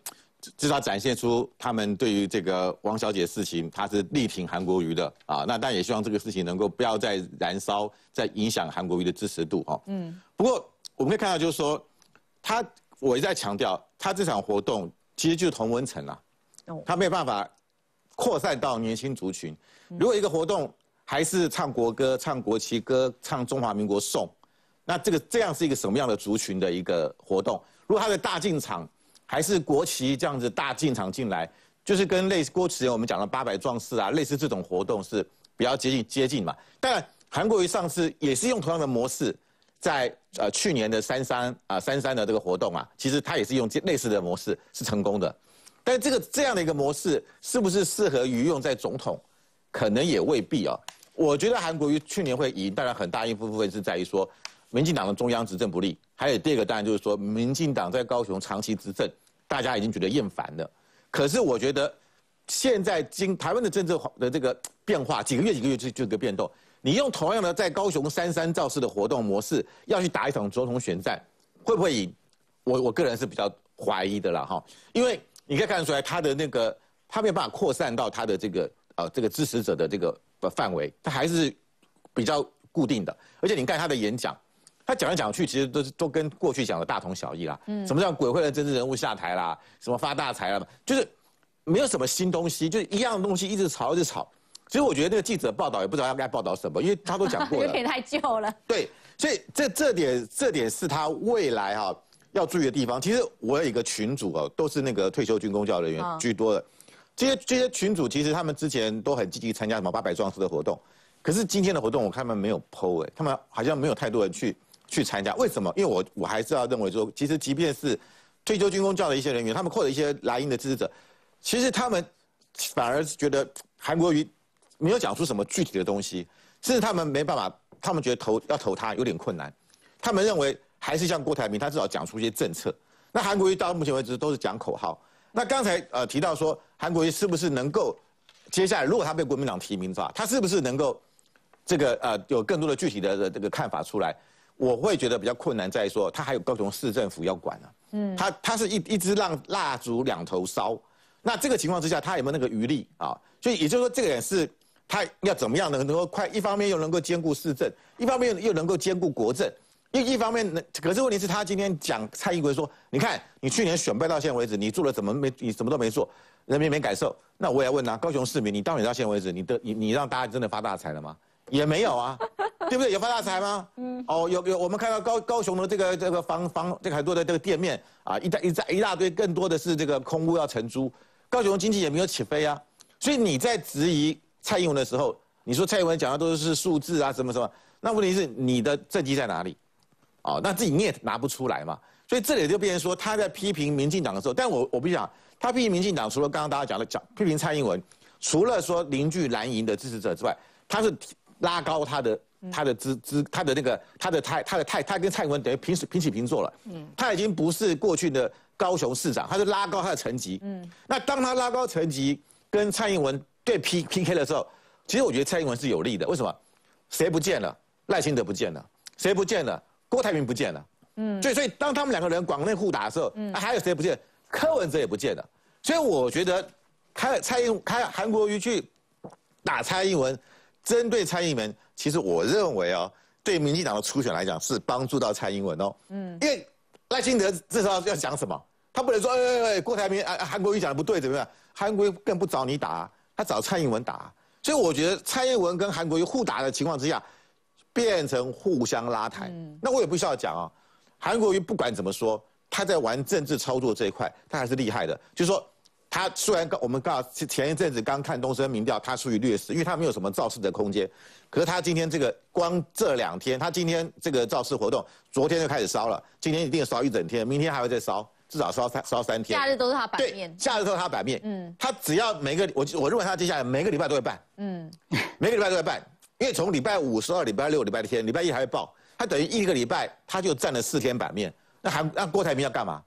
至少展现出他们对于这个王小姐事情，他是力挺韩国瑜的啊。那但也希望这个事情能够不要再燃烧，再影响韩国瑜的支持度哈。不过我们可以看到，就是说，我一再强调，他这场活动其实就是同温层啊，他没有办法扩散到年轻族群。如果一个活动还是唱国歌、唱国旗歌、唱中华民国颂，那这样是一个什么样的族群的一个活动？如果他的大进场还是国旗这样子大进场进来，就是跟类似过去我们讲的800壮士啊，类似这种活动是比较接近嘛。当然，韩国瑜上次也是用同样的模式，在去年的33的这个活动啊，其实他也是用类似的模式是成功的。但这样的一个模式是不是适合于用在总统，可能也未必啊。我觉得韩国瑜去年会赢，当然很大一部分是在于说，民进党的中央执政不力，还有第二个当然就是说，民进党在高雄长期执政，大家已经觉得厌烦了。可是我觉得，现在台湾的政治的这个变化，几个月就有个变动。你用同样的在高雄33造势的活动模式，要去打一场总统选战，会不会赢？我个人是比较怀疑的啦哈，因为你可以看得出来，他的那个他没有办法扩散到他的这个支持者的这个范围，他还是比较固定的。而且你看他的演讲。他讲来讲去，其实都跟过去讲的大同小异啦。什么叫鬼会的政治人物下台啦？什么发大财啦？就是没有什么新东西，就是一样的东西一直炒。所以我觉得那个记者报道也不知道该报道什么，因为他都讲过了， 有点太旧了。 对，所以这点是他未来要注意的地方。其实我有一个群组都是那个退休军公教人员居多的。这些群组其实他们之前都很积极参加什么800壮士的活动，可是今天的活动我看他们没有 PO 他们好像没有太多人去参加，为什么？因为我还是要认为说，其实即便是退休军公教的一些人员，他们或者一些莱茵的支持者，其实他们反而是觉得韩国瑜没有讲出什么具体的东西，甚至他们没办法，他们觉得要投他有点困难，他们认为还是像郭台铭，他至少讲出一些政策。那韩国瑜到目前为止都是讲口号。那刚才提到说，韩国瑜是不是能够接下来如果他被国民党提名的话，他是不是能够这个有更多的具体的这个看法出来？我会觉得比较困难，在于说他还有高雄市政府要管啊，他是一直让蜡烛两头烧，那这个情况之下，他有没有那个余力啊？所以也就是说，这个人是他要怎么样能够一方面又能够兼顾市政，一方面又能够兼顾国政，一方面可是问题是他今天讲蔡英文说，你看你去年选败到现在为止，你做了你什么都没做，人民没感受，那我也要问高雄市民，你到现在为止，你让大家真的发大财了吗？也没有啊，对不对？有发大财吗？有，我们看到高雄的这个房这个很多的这个店面啊，一大堆，更多的是这个空屋要承租，高雄经济也没有起飞啊。所以你在质疑蔡英文的时候，你说蔡英文讲的都是数字啊，什么，那问题是你的政绩在哪里？那自己你也拿不出来嘛。所以这里就变成说他在批评民进党的时候，但我必须讲，他批评民进党，除了刚刚大家讲的批评蔡英文，除了说凝聚蓝营的支持者之外，他是拉高他的那个他跟蔡英文等于平起平坐了。他已经不是过去的高雄市长，他是拉高他的层级。那当他拉高层级跟蔡英文对 PK 的时候，其实我觉得蔡英文是有利的。为什么？谁不见了？赖清德不见了，谁不见了？郭台铭不见了。所以当他们两个人广内互打的时候，还有谁不见？柯文哲也不见了。所以我觉得韩国瑜去打蔡英文。针对蔡英文，其实我认为对民进党的初选来讲是帮助到蔡英文因为赖清德这时候要讲什么？他不能说郭台铭韩国瑜讲的不对怎么样？韩国瑜更不找你打，他找蔡英文打。所以我觉得蔡英文跟韩国瑜互打的情况之下，变成互相拉抬。那我也不需要讲韩国瑜不管怎么说，他在玩政治操作这一块，他还是厉害的。就是说。他虽然我们刚好前一阵子刚看东森民调，他处于劣势，因为他没有什么造势的空间。可是他今天光这2天，他今天这个造势活动，昨天就开始烧了，今天一定烧一整天，明天还会再烧，至少烧3天。 假日都是他版面， 对，假日都是他版面。他只要我认为他接下来每个礼拜都会办，每个礼拜都会办，因为从礼拜5、12、礼拜6、礼拜天、礼拜1还会报，他等于一个礼拜他就占了4天版面。那郭台铭要干嘛？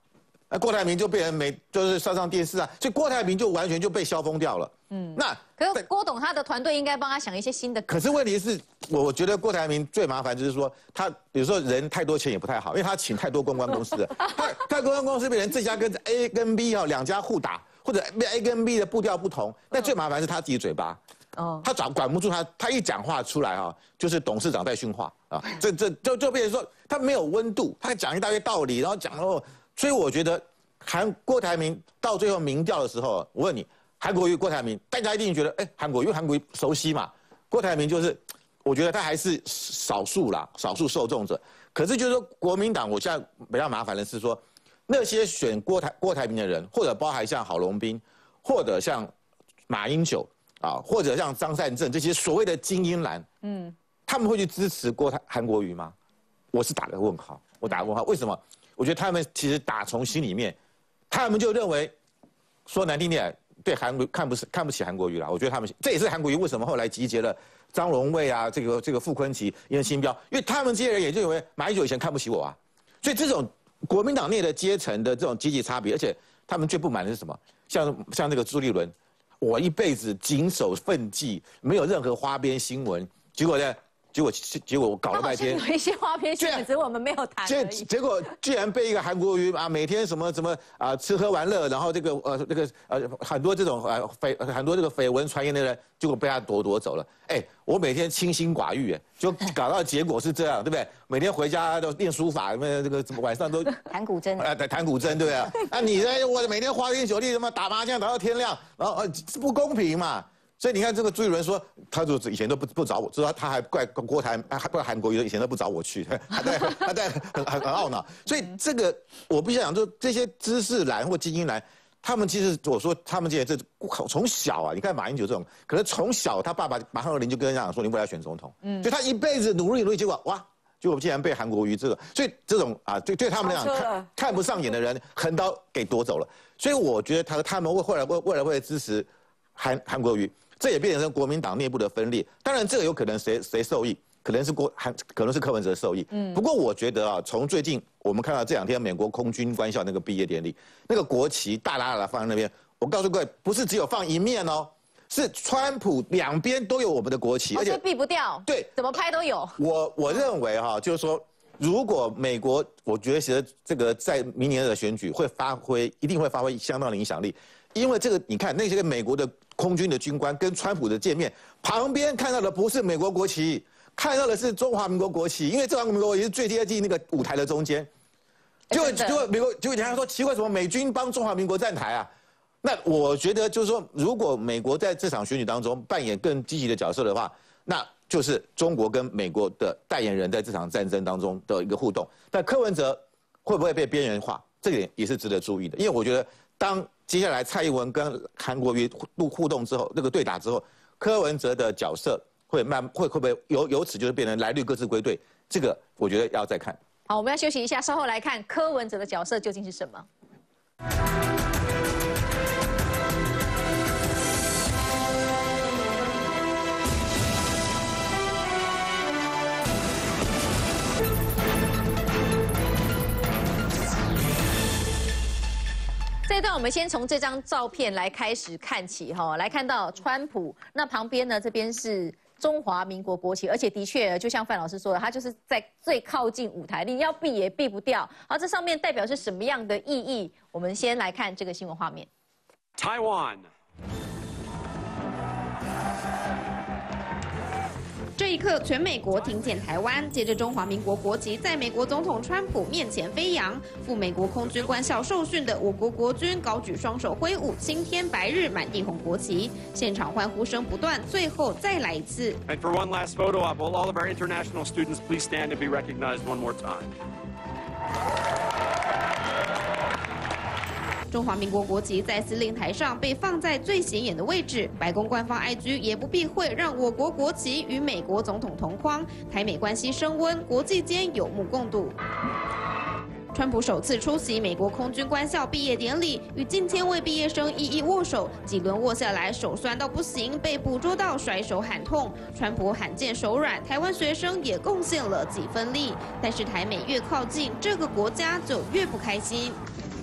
那郭台铭就被人就是上电视啊，所以郭台铭就完全就被消封掉了。 可是郭董他的团队应该帮他想一些新的。 可是问题是，我觉得郭台铭最麻烦就是说，他有时候人太多钱也不太好，因为他请太多公关公司了，他公关公司变成这家跟 A 跟 B 两家互打，或者 A 跟 B 的步调不同，那最麻烦是他自己嘴巴。他管不住他一讲话出来就是董事长在训话啊，这就变成说他没有温度，他讲一大堆道理，然后讲所以我觉得郭台铭到最后民调的时候，我问你，韩国瑜、郭台铭，大家一定觉得韩国瑜熟悉嘛，郭台铭就是我觉得他还是少数受众者。可是就是说国民党，我现在比较麻烦的是说，那些选郭台铭的人，或者包含像郝龙斌，或者像马英九或者像张善政这些所谓的精英蓝，他们会去支持韩国瑜吗？我是打个问号，为什么？我觉得他们其实打从心里面，他们就认为，说难听点，对看不起韩国瑜了。我觉得他们这也是韩国瑜为什么后来集结了张荣卫这个傅昆萁、严新标，因为他们这些人也就认为马英九以前看不起我啊。所以这种国民党内的阶层的这种阶级差别，而且他们最不满的是什么？像那个朱立伦，我一辈子谨守分际，没有任何花边新闻，结果我搞了半天， 有一些花边新闻，只是我们没有谈而已。 结果居然被一个韩国瑜每天什么吃喝玩乐，然后很多这种很多这个绯闻传言的人，结果被他夺走了。我每天清心寡欲，就搞到结果是这样，对不对？每天回家都练书法，晚上都弹古筝， 弹古筝，对不对？你呢？我每天花天酒地，打麻将打到天亮，然后不公平嘛。所以你看，这个朱立伦说，他就以前都不找我，知道他还怪郭台，还怪韩国瑜以前都不找我去，他在很懊恼。所以这个我必须讲，就这些知识蓝或精英蓝，他们其实我说他们这些从小你看马英九这种，可能从小他爸爸马上就跟他讲说，你未来选总统，就他一辈子努力，结果结果竟然被韩国瑜这个，所以这种对他们来讲看不上眼的人，横刀给夺走了。所以我觉得他们未来会支持韩国瑜。这也变成国民党内部的分裂，当然这个有可能谁受益，可能是柯文哲受益。不过我觉得从最近我们看到这2天美国空军官校那个毕业典礼，那个国旗大拉拉放在那边，我告诉各位，不是只有放一面是川普两边都有我们的国旗， 而且避不掉， 对， 怎么拍都有。 我认为就是说，如果美国，我觉得这个在明年的选举一定会发挥相当的影响力。因为这个，你看那些美国的空军的军官跟川普的见面，旁边看到的不是美国国旗，看到的是中华民国国旗，因为中华民国国旗是最接近那个舞台的中间。结果美国，结果人家说奇怪，什么美军帮中华民国站台啊？那我觉得就是说，如果美国在这场选举当中扮演更积极的角色的话，那就是中国跟美国的代言人在这场战争当中的一个互动。但柯文哲会不会被边缘化？这点也是值得注意的，因为我觉得当接下来蔡英文跟韩国瑜互动之后，那个对打之后，柯文哲的角色会不会由此就是变成蓝绿各自归队？这个我觉得要再看。 好，我们要休息一下，稍后来看柯文哲的角色究竟是什么。这一段我们先从这张照片来开始看起来看到川普，那旁边呢这边是中华民国国旗，而且的确就像范老师说的，它就是在最靠近舞台，你要避也避不掉。好，这上面代表是什么样的意义？我们先来看这个新闻画面。 Taiwan。 这一刻，全美国听见台湾，接着中华民国国旗在美国总统川普面前飞扬。赴美国空军官校受训的我国国军高举双手挥舞青天白日满地红国旗，现场欢呼声不断。最后再来一次。 And for one last photo op, will all of our international students please stand and be recognized one more time? 中华民国国旗在司令台上被放在最显眼的位置，白宫官方 IG 也不避讳让我国国旗与美国总统同框，台美关系升温，国际间有目共睹。川普首次出席美国空军官校毕业典礼，与近千位毕业生一一握手，几轮握下来手酸到不行，被捕捉到甩手喊痛。川普罕见手软，台湾学生也贡献了几分力，但是台美越靠近，这个国家就越不开心。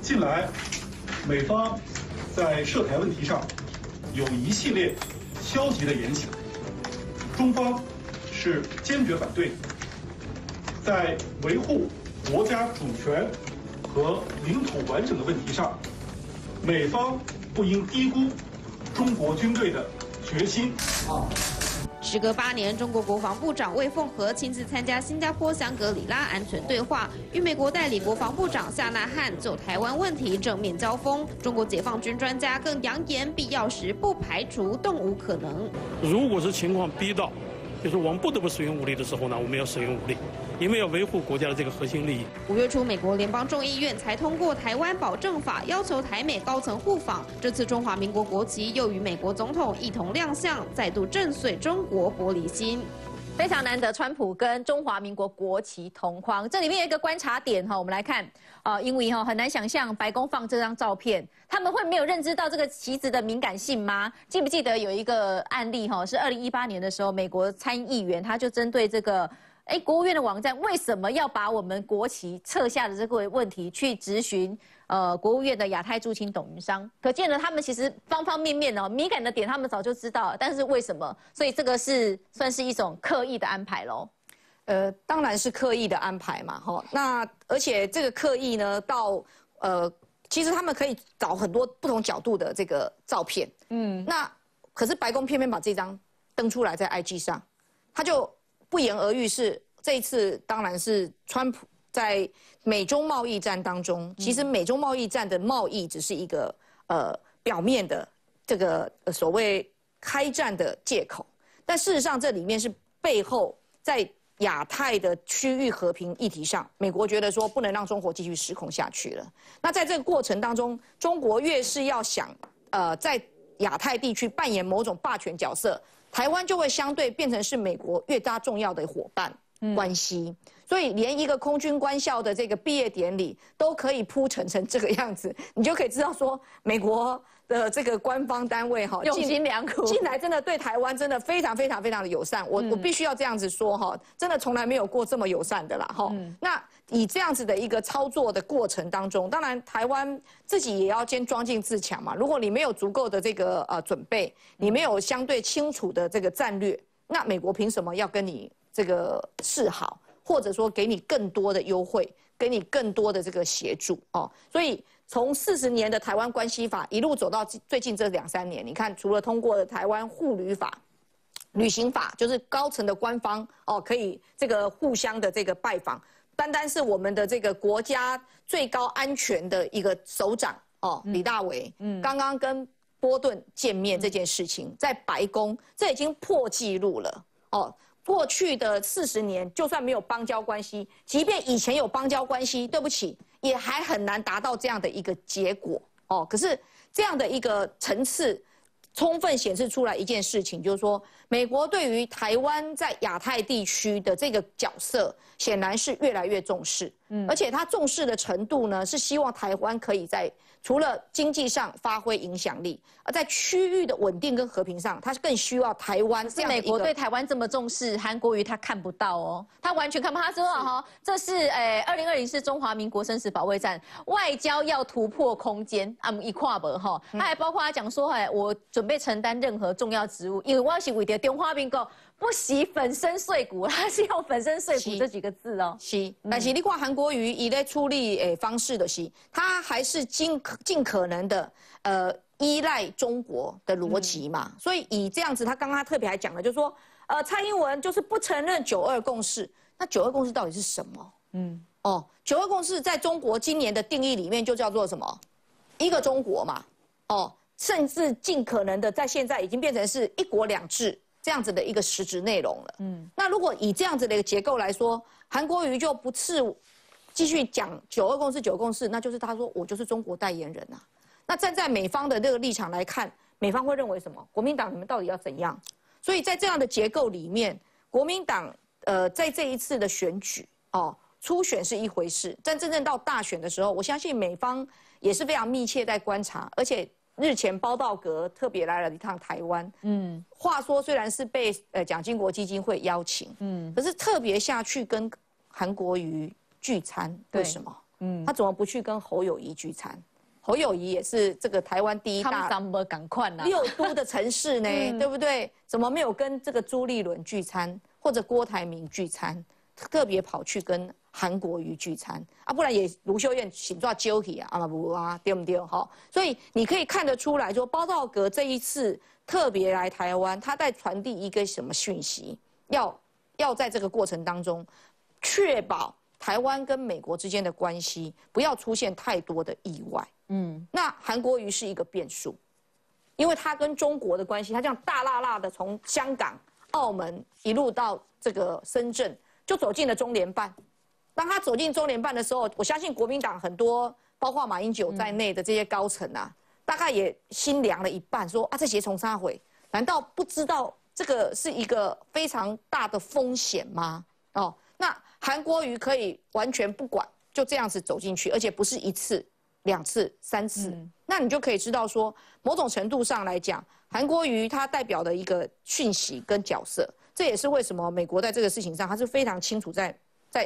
近来，美方在涉台问题上有一系列消极的言行，中方是坚决反对。在维护国家主权和领土完整的问题上，美方不应低估中国军队的决心。 时隔8年，中国国防部长魏凤和亲自参加新加坡香格里拉安全对话，与美国代理国防部长夏纳汉就台湾问题正面交锋。中国解放军专家更扬言，必要时不排除动武可能。 如果是情况逼到，就是我们不得不使用武力的时候呢，我们要使用武力，因为要维护国家的这个核心利益。 5月初，美国联邦众议院才通过《台湾保证法》，要求台美高层互访。这次中华民国国旗又与美国总统一同亮相，再度震碎中国玻璃心。 非常难得，川普跟中华民国国旗同框。这里面有一个观察点哈，我们来看因为很难想象白宫放这张照片，他们会没有认知到这个旗子的敏感性吗？记不记得有一个案例哈，是2018年的时候，美国参议员他就针对这个国务院的网站为什么要把我们国旗撤下的这个问题去质询国务院的亚太驻青董云商，可见呢，他们其实方方面面敏感的点他们早就知道了，但是为什么？所以这个是算是一种刻意的安排咯。 当然是刻意的安排嘛，哈。那而且这个刻意呢，其实他们可以找很多不同角度的这个照片，那可是白宫偏偏把这张登出来在 IG 上，他就不言而喻是这一次当然是川普在美中贸易战当中，其实美中贸易战的贸易只是一个表面的这个所谓开战的借口，但事实上这里面是背后在亚太的区域和平议题上，美国觉得说不能让中国继续失控下去了。那在这个过程当中，中国越是要想在亚太地区扮演某种霸权角色，台湾就会相对变成是美国越加重要的伙伴关系。所以连一个空军官校的这个毕业典礼都可以铺陈成这个样子，你就可以知道说美国的这个官方单位用心良苦， 近来真的对台湾真的非常非常非常的友善。我必须要这样子说真的从来没有过这么友善的啦那以这样子的一个操作的过程当中，当然台湾自己也要先装进自强嘛。如果你没有足够的这个准备，你没有相对清楚的这个战略，那美国凭什么要跟你这个示好？或者说给你更多的优惠，给你更多的这个协助所以从40年的台湾关系法一路走到最近这2-3年，你看除了通过了台湾互旅行法，就是高层的官方可以这个互相的这个拜访，单是我们的这个国家最高安全的一个首长李大为，刚刚跟波顿见面这件事情，在白宫这已经破纪录了过去的40年，就算没有邦交关系，即便以前有邦交关系，对不起，也还很难达到这样的一个结果可是这样的一个层次，充分显示出来一件事情，就是说，美国对于台湾在亚太地区的这个角色，显然是越来越重视。而且他重视的程度呢，是希望台湾可以在除了经济上发挥影响力，而在区域的稳定跟和平上，他更需要台湾这样的一个。美国对台湾这么重视，韩国瑜他看不到他完全看不到。他说这是2020是中华民国生死保卫战，外交要突破空间一跨不他还包括他讲说我准备承担任何重要职务，因为我是为了中华民国不惜粉身碎骨，他是用粉身碎骨这几个字是，但是你看韩国瑜以在处理方式的是，他还是尽可能的依赖中国的逻辑嘛，所以以这样子，他刚刚特别还讲了，就是说蔡英文就是不承认9·2共识，那9·2共识到底是什么？9·2共识在中国今年的定义里面就叫做什么？一个中国嘛，甚至尽可能的在现在已经变成是1国2制。这样子的一个实质内容了。那如果以这样子的一个结构来说，韩国瑜就不是继续讲9·2共识9共识，那就是他说我就是中国代言人啊。那站在美方的这个立场来看，美方会认为什么？国民党你们到底要怎样？所以在这样的结构里面，国民党在这一次的选举初选是一回事，但真正到大选的时候，我相信美方也是非常密切在观察，而且。日前包道格特别来了一趟台湾，话说虽然是被蒋经国基金会邀请，可是特别下去跟韩国瑜聚餐，为什么？ 他怎么不去跟侯友宜聚餐？侯友宜也是这个台湾第一大6都的城市呢，对不对？怎么没有跟这个朱立伦聚餐，或者郭台铭聚餐，特别跑去跟韩国瑜聚餐啊？不然也卢秀燕请抓揪起啊，嘛不啊，对不对？哈，所以你可以看得出来说，包道格这一次特别来台湾，他在传递一个什么讯息？要在这个过程当中，确保台湾跟美国之间的关系不要出现太多的意外。那韩国瑜是一个变数，因为他跟中国的关系，他这样大辣辣的从香港、澳门一路到这个深圳，就走进了中联办。当他走进中联办的时候，我相信国民党很多，包括马英九在内的这些高层啊，大概也心凉了一半，说啊，这些从啥回？难道不知道这个是一个非常大的风险吗？哦，那韩国瑜可以完全不管，就这样子走进去，而且不是1次、2次、3次，那你就可以知道说，某种程度上来讲，韩国瑜他代表的一个讯息跟角色，这也是为什么美国在这个事情上，他是非常清楚在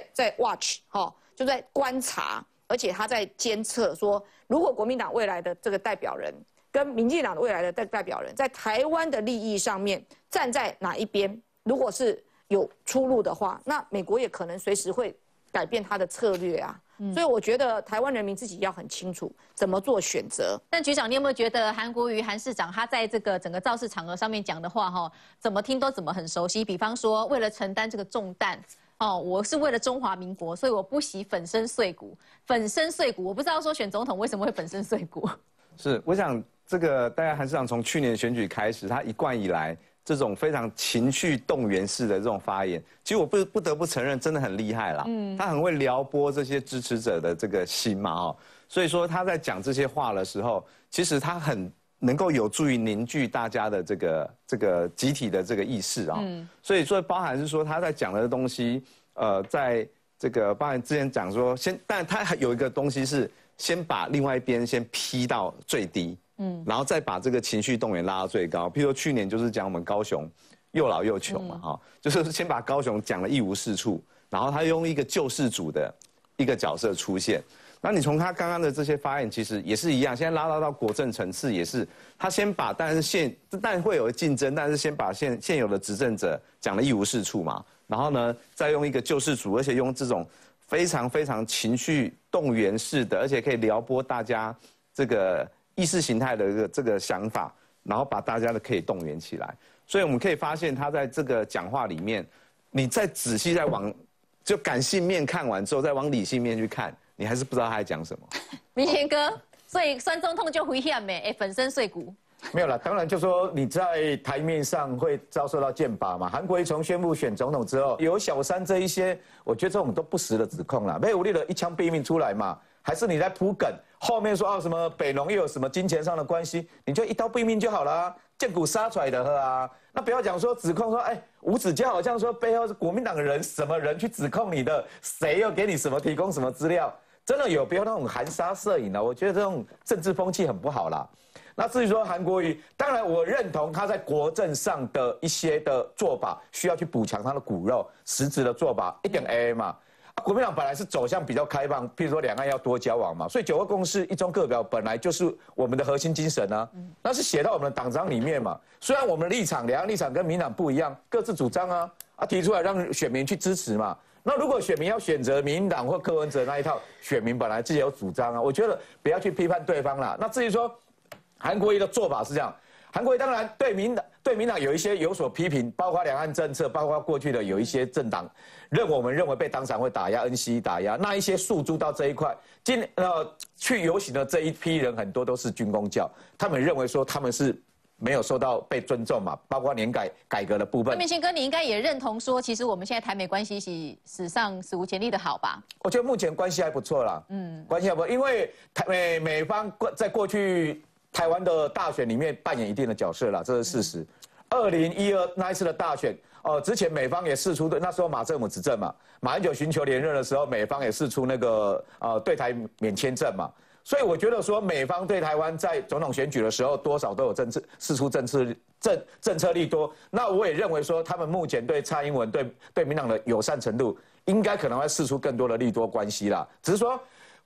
watch 就在观察，而且他在监测说，如果国民党未来的这个代表人跟民进党的未来的代表人在台湾的利益上面站在哪一边，如果是有出入的话，那美国也可能随时会改变他的策略啊。所以我觉得台湾人民自己要很清楚怎么做选择。 但局长，你有没有觉得韩国瑜韩市长他在这个整个造势场合上面讲的话，怎么听都怎么很熟悉？比方说，为了承担这个重担，我是为了中华民国，所以我不惜粉身碎骨。粉身碎骨，我不知道说选总统为什么会粉身碎骨。 是，我想这个大概韩市长从去年选举开始，他一贯以来这种非常情绪动员式的这种发言，其实我不得不承认，真的很厉害啦。他很会撩拨这些支持者的这个心嘛，所以说他在讲这些话的时候，其实他很能够有助于凝聚大家的这个集体的这个意识啊。所以说包含是说他在讲的东西，在这个包含之前讲说但他还有一个东西是先把另外一边先批到最低。然后再把这个情绪动员拉到最高。譬如说去年就是讲我们高雄又老又穷嘛，就是先把高雄讲了一无是处，然后他用一个救世主的一个角色出现。那你从他刚刚的这些发言，其实也是一样，现在拉到国政层次也是，他先把当然会有竞争，但是先把现有的执政者讲了一无是处嘛，然后呢再用一个救世主，而且用这种非常非常情绪动员式的，而且可以撩拨大家这个意识形态的这个想法，然后把大家的可以动员起来。所以我们可以发现，他在这个讲话里面，你再仔细再往就感性面看完之后，再往理性面去看，你还是不知道他在讲什么。 明贤哥，所以酸中痛就危险呗，粉身碎骨。 没有啦，当然就说你在台面上会遭受到剑拔嘛。韩国瑜从宣布选总统之后，有小三这一些，我觉得这种都不实的指控啦，没有力的一枪毙命出来嘛。还是你在铺梗，后面说什么北农又有什么金钱上的关系，你就一刀毙命就好了，剑骨杀出来的啊。那不要讲说指控说，吴子嘉好像说背后是国民党的人，什么人去指控你的，谁又给你什么提供什么资料，真的有不要那种含沙射影的，我觉得这种政治风气很不好啦。那至于说韩国瑜，当然我认同他在国政上的一些的做法，需要去补强他的骨肉，实质的做法一点 AA 嘛。国民党本来是走向比较开放，譬如说两岸要多交往嘛，所以9个共识、一中各表本来就是我们的核心精神啊，那是写到我们的党章里面嘛。虽然我们的立场、两岸立场跟民党不一样，各自主张啊，提出来让选民去支持嘛。那如果选民要选择民进党或柯文哲那一套，选民本来自己有主张啊，我觉得不要去批判对方啦。那至于说韩国瑜的做法是这样。韩国瑜当然对民党有一些有所批评，包括两岸政策，包括过去的有一些政党我们认为被当场会打压 ，NC 打压，那一些诉诸到这一块，去游行的这一批人很多都是军公教，他们认为说他们是没有受到被尊重嘛，包括年改革的部分。那明贤哥，你应该也认同说，其实我们现在台美关系是史上史无前例的好吧？我觉得目前关系还不错啦，关系还不错，因为美方在过去台湾的大选里面扮演一定的角色啦，这是事实。2012那一次的大选，之前美方也释出的，那时候马政府执政嘛，马英九寻求连任的时候，美方也释出那个对台免签证嘛，所以我觉得说美方对台湾在总统选举的时候多少都有释出政策利多。那我也认为说他们目前对蔡英文对民党的友善程度，应该可能会释出更多的利多关系啦，只是说。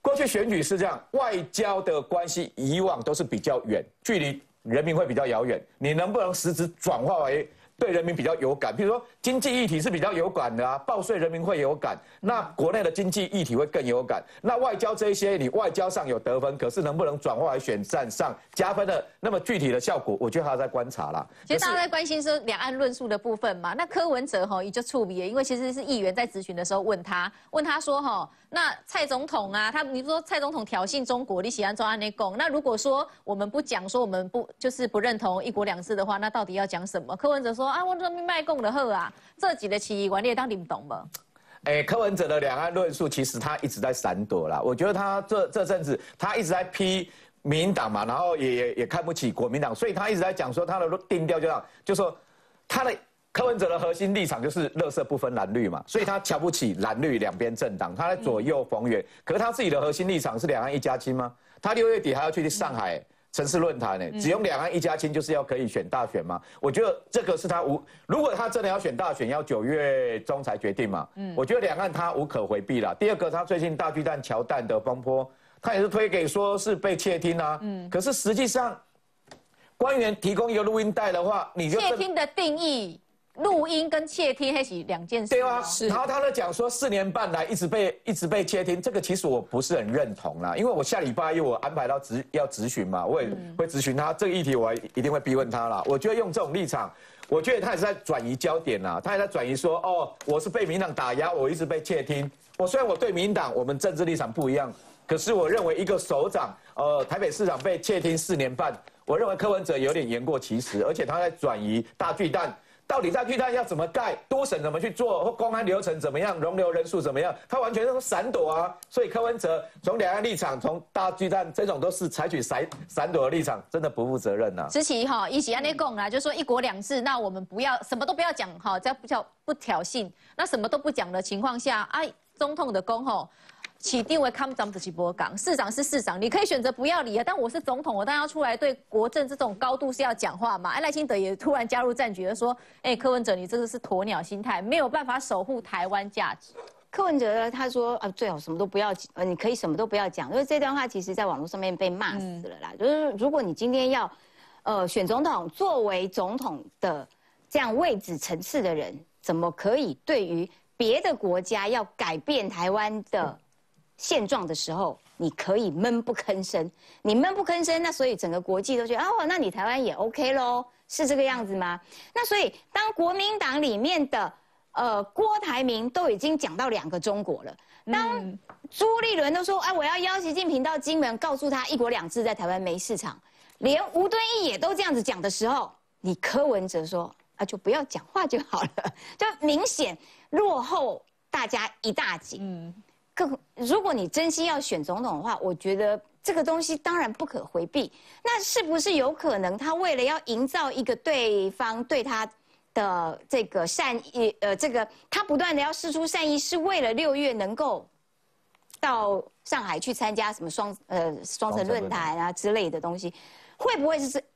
过去选举是这样，外交的关系以往都是比较远，距离人民会比较遥远，你能不能实质转化为对人民比较有感？比如说经济议题是比较有感的啊，报税人民会有感，那国内的经济议题会更有感。那外交这一些，你外交上有得分，可是能不能转化为选战上加分的那么具体的效果，我觉得还要再观察啦。 其实大家在关心说两岸论述的部分嘛，那柯文哲也就触笔了，因为其实是议员在质询的时候问他说那蔡总统啊，你说蔡总统挑衅中国，你喜欢抓安内共？那如果说我们不讲说我们不认同一国两制的话，那到底要讲什么？柯文哲说啊，我人民卖共的好啊，这几个起义观念当你们懂吗？ 柯文哲的两岸论述其实他一直在闪躲啦，我觉得他这阵子他一直在批民进党嘛，然后也看不起国民党，所以他一直在讲说他的定调就说他的。柯文哲的核心立场就是垃圾不分蓝绿嘛，所以他瞧不起蓝绿两边政党，他在左右逢源。可是他自己的核心立场是两岸一家亲吗？他6月底还要去上海城市论坛只用两岸一家亲就是要可以选大选吗？我觉得这个是他如果他真的要选大选，要9月中才决定嘛。我觉得两岸他无可回避啦。第二个，他最近大巨蛋乔蛋的风波，他也是推给说是被窃听啊。可是实际上，官员提供一个录音带的话，你就窃听的定义。录音跟窃听那是两件事。 对啊，然后他在讲说4年半来一直被窃听，这个其实我不是很认同啦，因为我下礼拜一我安排到要质询嘛，我也会质询他这个议题，我一定会逼问他啦。我觉得用这种立场，我觉得他也是在转移焦点啦，他也在转移说我是被民进党打压，我一直被窃听。虽然我对民进党我们政治立场不一样，可是我认为一个首长台北市长被窃听4年半，我认为柯文哲有点言过其实，而且他在转移大巨蛋。到底大巨蛋要怎么盖，都审怎么去做，或公安流程怎么样，容留人数怎么样，他完全是闪躲啊。所以柯文哲从两岸立场，从大巨蛋这种都是采取闪躲的立场，真的不负责任呐。 之前一起安内共啦，就说1国2制，那我们不要什么都不要讲这样不挑衅。那什么都不讲的情况下，总统的公起定为康长子齐波港，市长是市长，你可以选择不要理啊。但我是总统，我当然要出来对国政这种高度是要讲话嘛。赖清德也突然加入战局了，说，柯文哲你这个是鸵鸟心态，没有办法守护台湾价值。 柯文哲他说最好什么都不要，你可以什么都不要讲。因为这段话其实在网络上面被骂死了啦。就是如果你今天要选总统，作为总统的这样位置层次的人，怎么可以对于别的国家要改变台湾的现状的时候，你可以闷不吭声？你闷不吭声，那所以整个国际都觉得那你台湾也 OK 咯，是这个样子吗？那所以当国民党里面的郭台铭都已经讲到2个中国了，当朱立伦都说我要邀习近平到金门，告诉他1国2制在台湾没市场，连吴敦义也都这样子讲的时候，你柯文哲说就不要讲话就好了，就明显落后大家一大截。如果你真心要选总统的话，我觉得这个东西当然不可回避。那是不是有可能他为了要营造一个对方对他的这个善意，他不断的要释出善意，是为了6月能够到上海去参加什么双城论坛啊之类的东西，会不会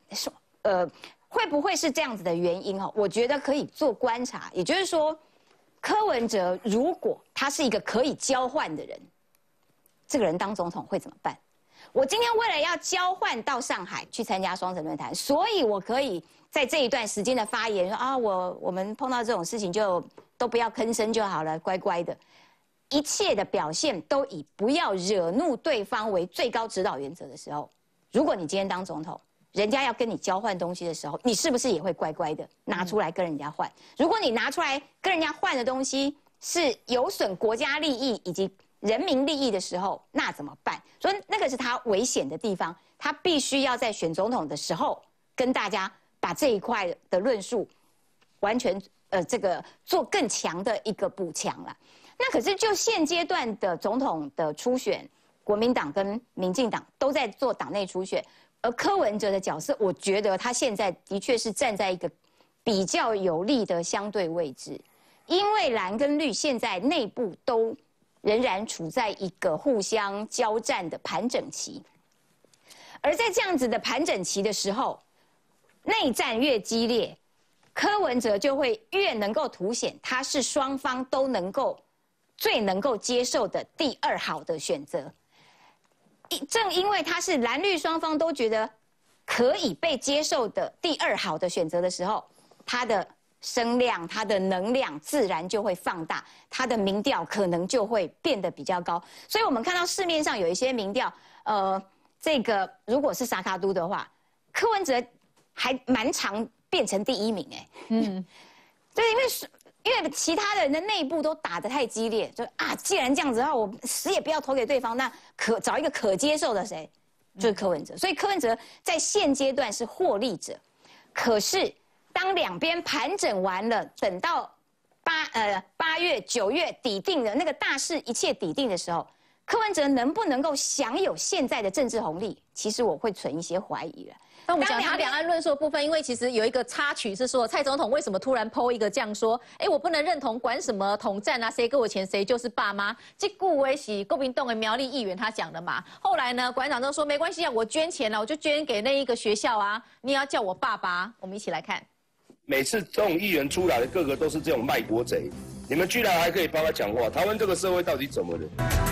是这样子的原因？我觉得可以做观察，也就是说。柯文哲如果他是一个可以交换的人，这个人当总统会怎么办？我今天为了要交换到上海去参加双城论坛，所以我可以在这一段时间的发言说我们碰到这种事情就都不要吭声就好了，乖乖的，一切的表现都以不要惹怒对方为最高指导原则的时候，如果你今天当总统，人家要跟你交换东西的时候，你是不是也会乖乖的拿出来跟人家换？如果你拿出来跟人家换的东西是有损国家利益以及人民利益的时候，那怎么办？所以那个是他危险的地方，他必须要在选总统的时候跟大家把这一块的论述完全做更强的一个补强了。那可是就现阶段的总统的初选，国民党跟民进党都在做党内初选。而柯文哲的角色，我觉得他现在的确是站在一个比较有利的相对位置，因为蓝跟绿现在内部都仍然处在一个互相交战的盘整期，而在这样子的盘整期的时候，内战越激烈，柯文哲就会越能够凸显他是双方都最能够接受的第2好的选择。 正因为它是蓝绿双方都觉得可以被接受的第2好的选择的时候，它的声量、它的能量自然就会放大，它的民调可能就会变得比较高。所以我们看到市面上有一些民调，这个如果是沙卡都的话，柯文哲还蛮常变成第1名哎。对，因为其他人的内部都打得太激烈，就既然这样子的话，我死也不要投给对方，那找一个可接受的谁，就是柯文哲。所以柯文哲在现阶段是获利者，可是当两边盘整完了，等到8月、9月底定的那个大势一切底定的时候，柯文哲能不能够享有现在的政治红利？其实我会存一些怀疑了。 那我们讲他两岸论述的部分，因为其实有一个插曲是说，蔡总统为什么突然抛一个这样说？我不能认同管什么统战啊，谁给我钱谁就是爸妈。这顾维喜国民党的苗栗议员他讲的嘛。后来呢，馆长都说没关系啊，我捐钱了，我就捐给那一个学校啊，你也要叫我爸爸。我们一起来看。 每次这种议员出来的，个个都是这种卖国贼，你们居然还可以帮他讲话，台湾这个社会到底怎么了？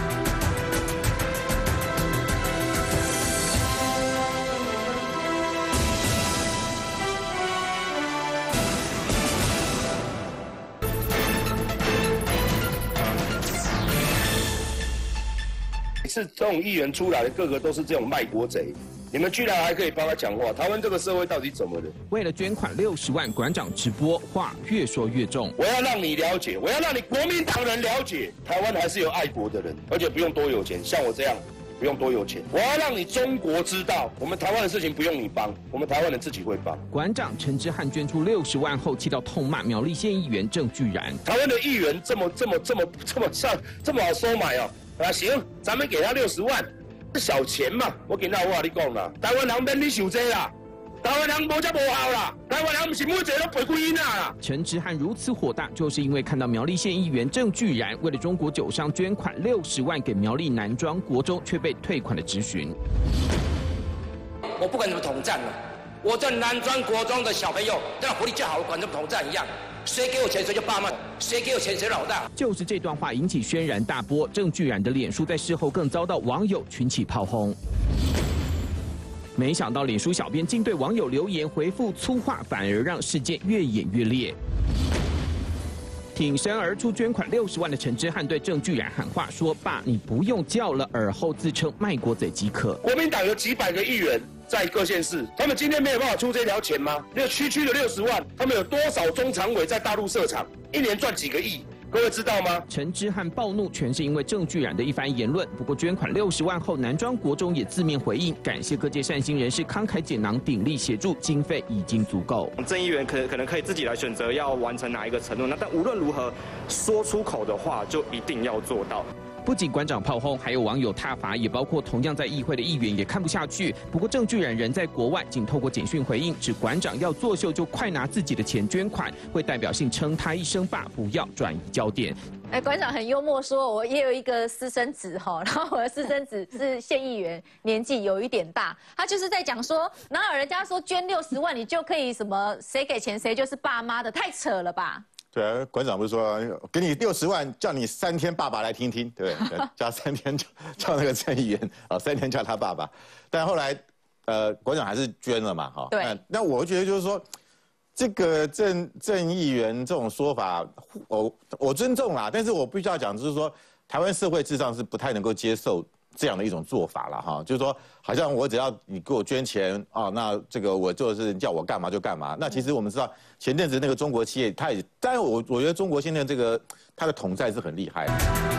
每次这种议员出来的，个个都是这种卖国贼，你们居然还可以帮他讲话，台湾这个社会到底怎么了？ 为了捐款60万，馆长直播，话越说越重。 我要让你了解，我要让你国民党人了解，台湾还是有爱国的人，而且不用多有钱，像我这样不用多有钱。我要让你中国知道，我们台湾的事情不用你帮，我们台湾人自己会帮。 馆长陈之汉捐出60万后，气到痛骂苗栗县议员郑巨然。 台湾的议员这么好收买哦。行，咱们给他60万，这小钱嘛。我跟他话你讲啦，台湾人免你受这啦，台湾人无这无效啦，台湾人不是每一个都陪归因啦。 陈之汉如此火大，就是因为看到苗栗县议员郑巨然为了中国酒商捐款60万给苗栗南庄国中，却被退款的质询。 我不管怎么统战了，我这南庄国中的小朋友，这样福利就好了，管怎么统战一样。谁给我钱谁就爸妈，谁给我钱谁老大。 就是这段话引起轩然大波，郑巨然的脸书在事后更遭到网友群起炮轰。没想到脸书小编竟对网友留言回复粗话，反而让事件越演越烈。挺身而出捐款60万的陈之汉对郑巨然喊话说：“爸，你不用叫了，而后自称卖国贼即可。” 国民党有几百个议员在各县市，他们今天没有办法出这条钱吗？那个区的60万，他们有多少中常委在大陆设厂，一年赚几个亿？各位知道吗？ 陈之汉暴怒，全是因为郑巨然的一番言论。不过捐款60万后，南庄国中也自面回应，感谢各界善心人士慷慨解囊，鼎力协助，经费已经足够。 郑议员可能可以自己来选择要完成哪一个承诺，但无论如何说出口的话，就一定要做到。 不仅馆长炮轰，还有网友挞伐，也包括同样在议会的议员也看不下去。不过郑巨然人在国外，仅透过简讯回应，指馆长要作秀就快拿自己的钱捐款，会代表性称他一声爸，不要转移焦点。 馆长很幽默说，我也有一个私生子哈，然后我的私生子是县议员，年纪有一点大，他就是在讲说，哪有人家说捐60万你就可以什么谁给钱谁就是爸妈的，太扯了吧？ 对啊，馆长不是说给你60万，叫你3天爸爸来听听，对不对？叫3天叫那个郑议员啊，3天叫他爸爸。但后来馆长还是捐了嘛，哈。 对。 那我觉得就是说，这个郑议员这种说法，我尊重啦，但是我必须要讲，就是说台湾社会事实上是不太能够接受这样的一种做法了哈，就是说，好像我只要你给我捐钱啊，那这个我就是叫我干嘛就干嘛。那其实我们知道，前阵子那个中国企业，它也，当然我觉得中国现在这个它的统战是很厉害的。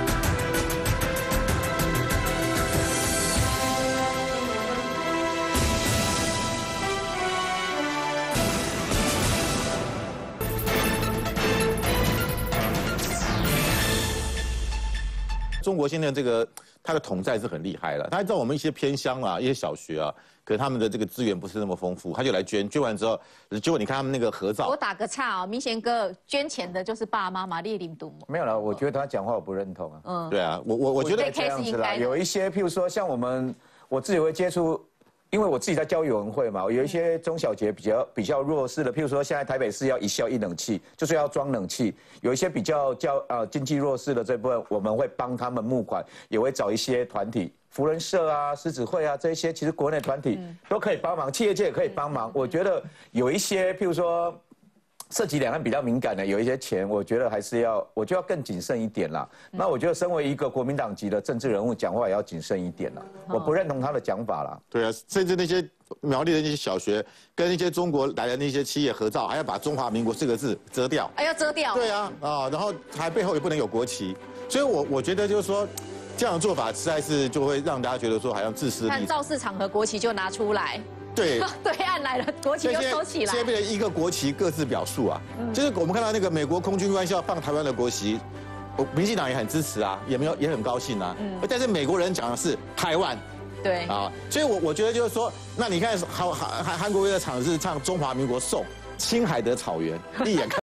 中国现在这个它的统战是很厉害了，他知道我们一些偏乡啊、一些小学啊，可能他们的这个资源不是那么丰富，他就来捐，捐完之后，结果你看他们那个合照。 我打个岔哦，明贤哥捐钱的就是爸妈嘛，列领读没有了，我觉得他讲话我不认同啊。 嗯，对啊，我觉得这样子啦，有一些譬如说像我自己会接触因为我自己在教育委员会嘛，有一些中小节比较弱势的，譬如说现在台北市要1校1冷气，就是要装冷气。有一些比较经济弱势的这部分，我们会帮他们募款，也会找一些团体，福人社啊、狮子会啊这一些，其实国内团体都可以帮忙，企业界也可以帮忙。我觉得有一些譬如说涉及两岸比较敏感的，有一些钱，我觉得还是我就要更谨慎一点啦。那我觉得身为一个国民党籍的政治人物，讲话也要谨慎一点啦。我不认同他的讲法啦。 对啊，甚至那些苗栗的那些小学跟那些中国来的那些企业合照，还要把中华民国4个字遮掉。 要遮掉。 对啊，然后还背后也不能有国旗，所以我觉得就是说。这样的做法实在是就会让大家觉得说好像自私。 看造势场合，国旗就拿出来。 对， 对岸来了，国旗就收起来。 现在变成一个国旗各自表述啊，就是我们看到那个美国空军官校放台湾的国旗，民进党也很支持啊，也很高兴啊。但是美国人讲的是台湾。 对啊，所以我觉得就是说，那你看韩国瑜的场是唱中华民国颂，青海的草原，一眼看。